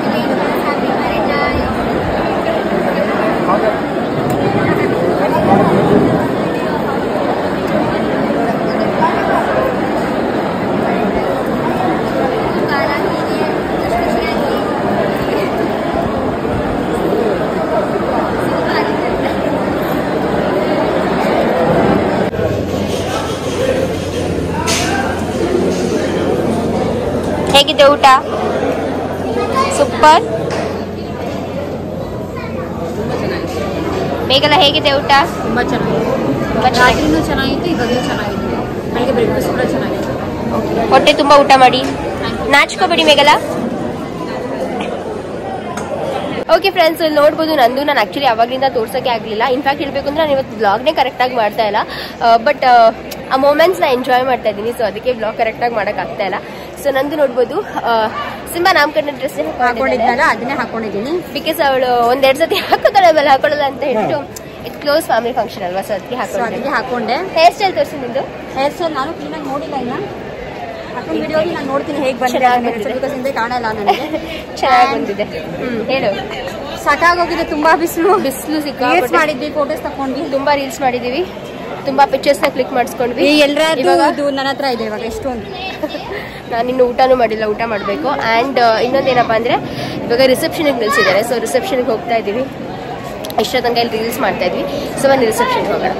ಹೇಗಿದೆ ಊಟ? ಸೂಪರ್. ಬೇಗಲ್ಲ ಹೇಗಿದೆ ಊಟ? ತುಂಬ ಚೆನ್ನಾಗಿತ್ತು, ಚೆನ್ನಾಗಿತ್ತು, ಇವಾಗಲೂ ಚೆನ್ನಾಗಿತ್ತು. ಬೆಳಗ್ಗೆ ಬ್ರೇಕ್ಫಾಸ್ಟ್ ಕೂಡ ಚೆನ್ನಾಗಿತ್ತು. ಹೊಟ್ಟೆ ತುಂಬ ಊಟ ಮಾಡಿ, ನಾಚ್ಕೋಬೇಡಿ ಮೇಘಲ. ಓಕೆ ಫ್ರೆಂಡ್ಸ್, ಇಲ್ಲಿ ನೋಡ್ಬೋದು ನಾನು ಆ್ಯಕ್ಚುಲಿ ಅವಾಗಲಿಂದ ತೋರ್ಸೋಕ್ಕೆ ಆಗಲಿಲ್ಲ. ಇನ್ಫ್ಯಾಕ್ಟ್ ಹೇಳಬೇಕು ಅಂದರೆ ನಾನು ಇವತ್ತು ಬ್ಲಾಗ್ನೇ ಕರೆಕ್ಟಾಗಿ ಮಾಡ್ತಾ ಇಲ್ಲ. ಬಟ್ ಆ ಮೂಮೆಂಟ್ಸ್ನ ಎಂಜಾಯ್ ಮಾಡ್ತಾ ಇದ್ದೀನಿ. ಸೊ ಅದಕ್ಕೆ ಬ್ಲಾಗ್ ಕರೆಕ್ಟಾಗಿ ಮಾಡೋಕ್ಕಾಗ್ತಾ ಇಲ್ಲ. ಸೊ ನಂದು ನೋಡ್ಬೋದು ಸಿಂಬಾ ನಾಮಕರಣ ಡ್ರೆಸ್ ಹಾಕೊಂಡಿದ್ದಲ್ಲ, ಅದನ್ನೇ ಹಾಕೊಂಡಿದ್ದೀನಿ. ಬಿಕಾಸ್ ಅವಳು ಒಂದೆರಡು ಸತಿ ಹಾಕೋತಾಳೆ, ಆಮೇಲೆ ಹಾಕೊಳ್ಳಲ್ಲ ಅಂತ ಹೇಳ್ಬಿಟ್ಟು ಇದು ಕ್ಲೋಸ್ ಫ್ಯಾಮಿಲಿ ಫಂಕ್ಷನ್ ಅಲ್ವಾ. ಸೊ ಅದಕ್ಕೆ ಹಾಕೊಂಡೆ. ಹೇರ್ ಸ್ಟೈಲ್ ತೋರಿಸಿ ನಿಂದು. ಹೇರ್ ಸ್ಟೈಲ್ ನಾನು ಕ್ಲೀನಾಗಿ ನೋಡಿಲ್ಲ ಇನ್ನ. ಹಾಕೊಂಡು ವಿಡಿಯೋಲಿ ನಾನು ನೋಡ್ತೀನಿ ಹೇಗೆ ಬಂದಿದೆ, ಕಾಣಲ್ಲ ನನಗೆ. ಚೆನ್ನಾಗಿ ಬಂದಿದೆ. ಹೇಳು. ಸಾಕಾಗೋಗಿದೆ, ತುಂಬಾ ಬಿಸಿಲು ಸಿಕ್ಕ ಮಾಡಿದ್ವಿ, ಫೋಟೋಸ್ ತಕೊಂಡ್ವಿ, ತುಂಬಾ ರೀಲ್ಸ್ ಮಾಡಿದೀವಿ, ತುಂಬಾ ಪಿಕ್ಚರ್ಸ್ನ ಕ್ಲಿಕ್ ಮಾಡಿಸ್ಕೊಂಡ್ವಿ. ಎಲ್ಲರೂ ನನ್ನ ಹತ್ರ ಇದೆ ಇವಾಗ ಎಷ್ಟೊಂದು. ನಾನಿನ್ನು ಊಟನೂ ಮಾಡಿಲ್ಲ, ಊಟ ಮಾಡಬೇಕು. ಆ್ಯಂಡ್ ಇನ್ನೊಂದೇನಪ್ಪ ಅಂದರೆ ಇವಾಗ ರಿಸೆಪ್ಷನ್ಗೆ ನಿಲ್ಸಿದ್ದಾರೆ. ಸೊ ರಿಸೆಪ್ಷನ್ಗೆ ಹೋಗ್ತಾ ಇದ್ದೀವಿ. ಇಷ್ಟ ತನಕ ಇಲ್ಲಿ ರೀಲ್ಸ್ ಮಾಡ್ತಾ ಇದ್ವಿ. ಸೊ ಬನ್ನಿ ರಿಸೆಪ್ಷನ್ಗೆ ಹೋಗೋಣ.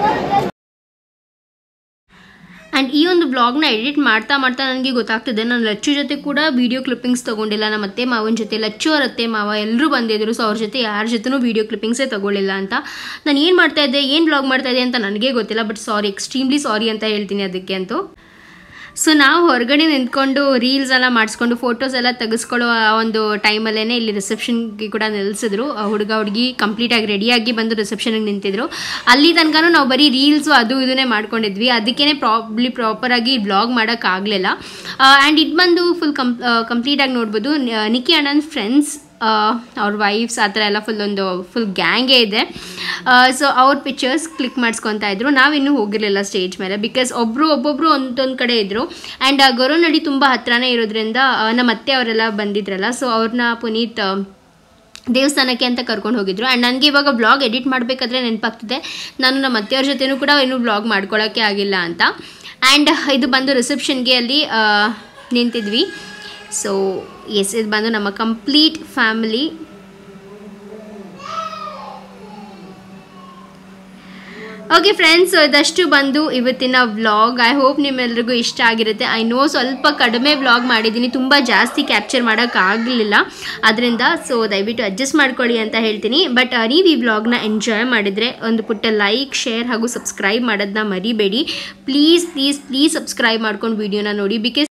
ಆ್ಯಂಡ್ ಈ ಒಂದು ಬ್ಲಾಗ್ನ ಎಡಿಟ್ ಮಾಡ್ತಾ ನನಗೆ ಗೊತ್ತಾಗ್ತಿದೆ, ನಾನು ಲಚ್ಚು ಜೊತೆ ಕೂಡ ವೀಡಿಯೋ ಕ್ಲಿಪ್ಪಿಂಗ್ಸ್ ತೊಗೊಂಡಿಲ್ಲ. ನಮ್ಮ ಅತ್ತೆ ಮಾವನ ಜೊತೆ, ಲಚ್ಚು ಅವ್ರ ಅತ್ತೆ ಮಾವ ಎಲ್ಲರೂ ಬಂದಿದ್ರು. ಸೊ ಅವ್ರ ಜೊತೆ ಯಾರ ಜೊತೆನೂ ವೀಡಿಯೋ ಕ್ಲಿಪ್ಪಿಂಗ್ಸೇ ತೊಗೊಳ್ಳಿಲ್ಲ ಅಂತ. ನಾನು ಏನು ಮಾಡ್ತಾಯಿದ್ದೆ, ಏನು ಬ್ಲಾಗ್ ಮಾಡ್ತಾಯಿದ್ದೆ ಅಂತ ನನಗೆ ಗೊತ್ತಿಲ್ಲ. ಬಟ್ ಸಾರಿ, ಎಕ್ಸ್ಟ್ರೀಮ್ಲಿ ಸಾರಿ ಅಂತ ಹೇಳ್ತೀನಿ ಅದಕ್ಕೆ ಅಂತೂ. ಸೊ ನಾವು ಹೊರಗಡೆ ನಿಂತ್ಕೊಂಡು ರೀಲ್ಸ್ ಎಲ್ಲ ಮಾಡಿಸ್ಕೊಂಡು ಫೋಟೋಸ್ ಎಲ್ಲ ತೆಗೆಸ್ಕೊಳ್ಳೋ ಒಂದು ಟೈಮಲ್ಲೇ ಇಲ್ಲಿ ರಿಸೆಪ್ಷನ್ಗೆ ಕೂಡ ನಿಲ್ಲಿಸಿದ್ರು. ಹುಡುಗಿ ಕಂಪ್ಲೀಟಾಗಿ ರೆಡಿಯಾಗಿ ಬಂದು ರಿಸೆಪ್ಷನ್ಗೆ ನಿಂತಿದ್ರು. ಅಲ್ಲಿ ತನಕ ನಾವು ಬರೀ ರೀಲ್ಸು ಅದು ಇದನ್ನೇ ಮಾಡ್ಕೊಂಡಿದ್ವಿ. ಅದಕ್ಕೇ ಪ್ರಾಪರಾಗಿ ಬ್ಲಾಗ್ ಮಾಡೋಕ್ಕಾಗಲಿಲ್ಲ. ಆ್ಯಂಡ್ ಇದು ಬಂದು ಫುಲ್ ಕಂಪ್ಲೀಟಾಗಿ ನೋಡ್ಬೋದು. ನಿಕ್ಕಿ ಅಣ್ಣನ ಫ್ರೆಂಡ್ಸ್, ಅವ್ರ ವೈಫ್ಸ್ ಆ ಥರ ಎಲ್ಲ ಫುಲ್ ಗ್ಯಾಂಗೇ ಇದೆ. ಸೊ ಅವ್ರ ಪಿಕ್ಚರ್ಸ್ ಕ್ಲಿಕ್ ಮಾಡಿಸ್ಕೊತಾ ಇದ್ರು. ನಾವಿನ್ನೂ ಹೋಗಿರಲಿಲ್ಲ ಸ್ಟೇಜ್ ಮೇಲೆ, ಬಿಕಾಸ್ ಒಬ್ಬೊಬ್ಬರು ಒಂದೊಂದು ಕಡೆ ಇದ್ದರು. ಆ್ಯಂಡ್ ಗೊರವನಹಳ್ಳಿ ತುಂಬ ಹತ್ರನೇ ಇರೋದ್ರಿಂದ ನಮ್ಮ ಅತ್ತೆ ಅವರೆಲ್ಲ ಬಂದಿದ್ರಲ್ಲ. ಸೊ ಅವ್ರನ್ನ ಪುನೀತ್ ದೇವಸ್ಥಾನಕ್ಕೆ ಅಂತ ಕರ್ಕೊಂಡು ಹೋಗಿದ್ರು. ಆ್ಯಂಡ್ ನನಗೆ ಇವಾಗ ಬ್ಲಾಗ್ ಎಡಿಟ್ ಮಾಡಬೇಕಾದ್ರೆ ನೆನಪಾಗ್ತಿದೆ, ನಾನು ನಮ್ಮ ಅತ್ತೆಯವ್ರ ಜೊತೆನೂ ಕೂಡ ಇನ್ನೂ ಬ್ಲಾಗ್ ಮಾಡ್ಕೊಳ್ಳೋಕ್ಕೆ ಆಗಿಲ್ಲ ಅಂತ. ಆ್ಯಂಡ್ ಇದು ಬಂದು ರಿಸೆಪ್ಷನ್ಗೆ ಅಲ್ಲಿ ನಿಂತಿದ್ವಿ. ಸೊ ಎಸ್, ಇದು ಬಂದು ನಮ್ಮ ಕಂಪ್ಲೀಟ್ ಫ್ಯಾಮಿಲಿ. ಓಕೆ ಫ್ರೆಂಡ್ಸ್, ಇದಷ್ಟು ಬಂದು ಇವತ್ತಿನ ವ್ಲಾಗ್. ಐ ಹೋಪ್ ನಿಮ್ಮೆಲ್ರಿಗೂ ಇಷ್ಟ ಆಗಿರುತ್ತೆ. ಐ ನೋ ಸ್ವಲ್ಪ ಕಡಿಮೆ ವ್ಲಾಗ್ ಮಾಡಿದ್ದೀನಿ, ತುಂಬ ಜಾಸ್ತಿ ಕ್ಯಾಪ್ಚರ್ ಮಾಡೋಕ್ಕಾಗಲಿಲ್ಲ ಅದರಿಂದ. ಸೊ ದಯವಿಟ್ಟು ಅಡ್ಜಸ್ಟ್ ಮಾಡ್ಕೊಳ್ಳಿ ಅಂತ ಹೇಳ್ತೀನಿ. ಬಟ್ ನೀವು ಈ ವ್ಲಾಗ್ನ ಎಂಜಾಯ್ ಮಾಡಿದರೆ ಒಂದು ಪುಟ್ಟ ಲೈಕ್, ಶೇರ್ ಹಾಗೂ ಸಬ್ಸ್ಕ್ರೈಬ್ ಮಾಡೋದನ್ನ ಮರಿಬೇಡಿ. ಪ್ಲೀಸ್ ಸಬ್ಸ್ಕ್ರೈಬ್ ಮಾಡ್ಕೊಂಡು ವಿಡಿಯೋನ ನೋಡಿ. ಬಿಕಾಸ್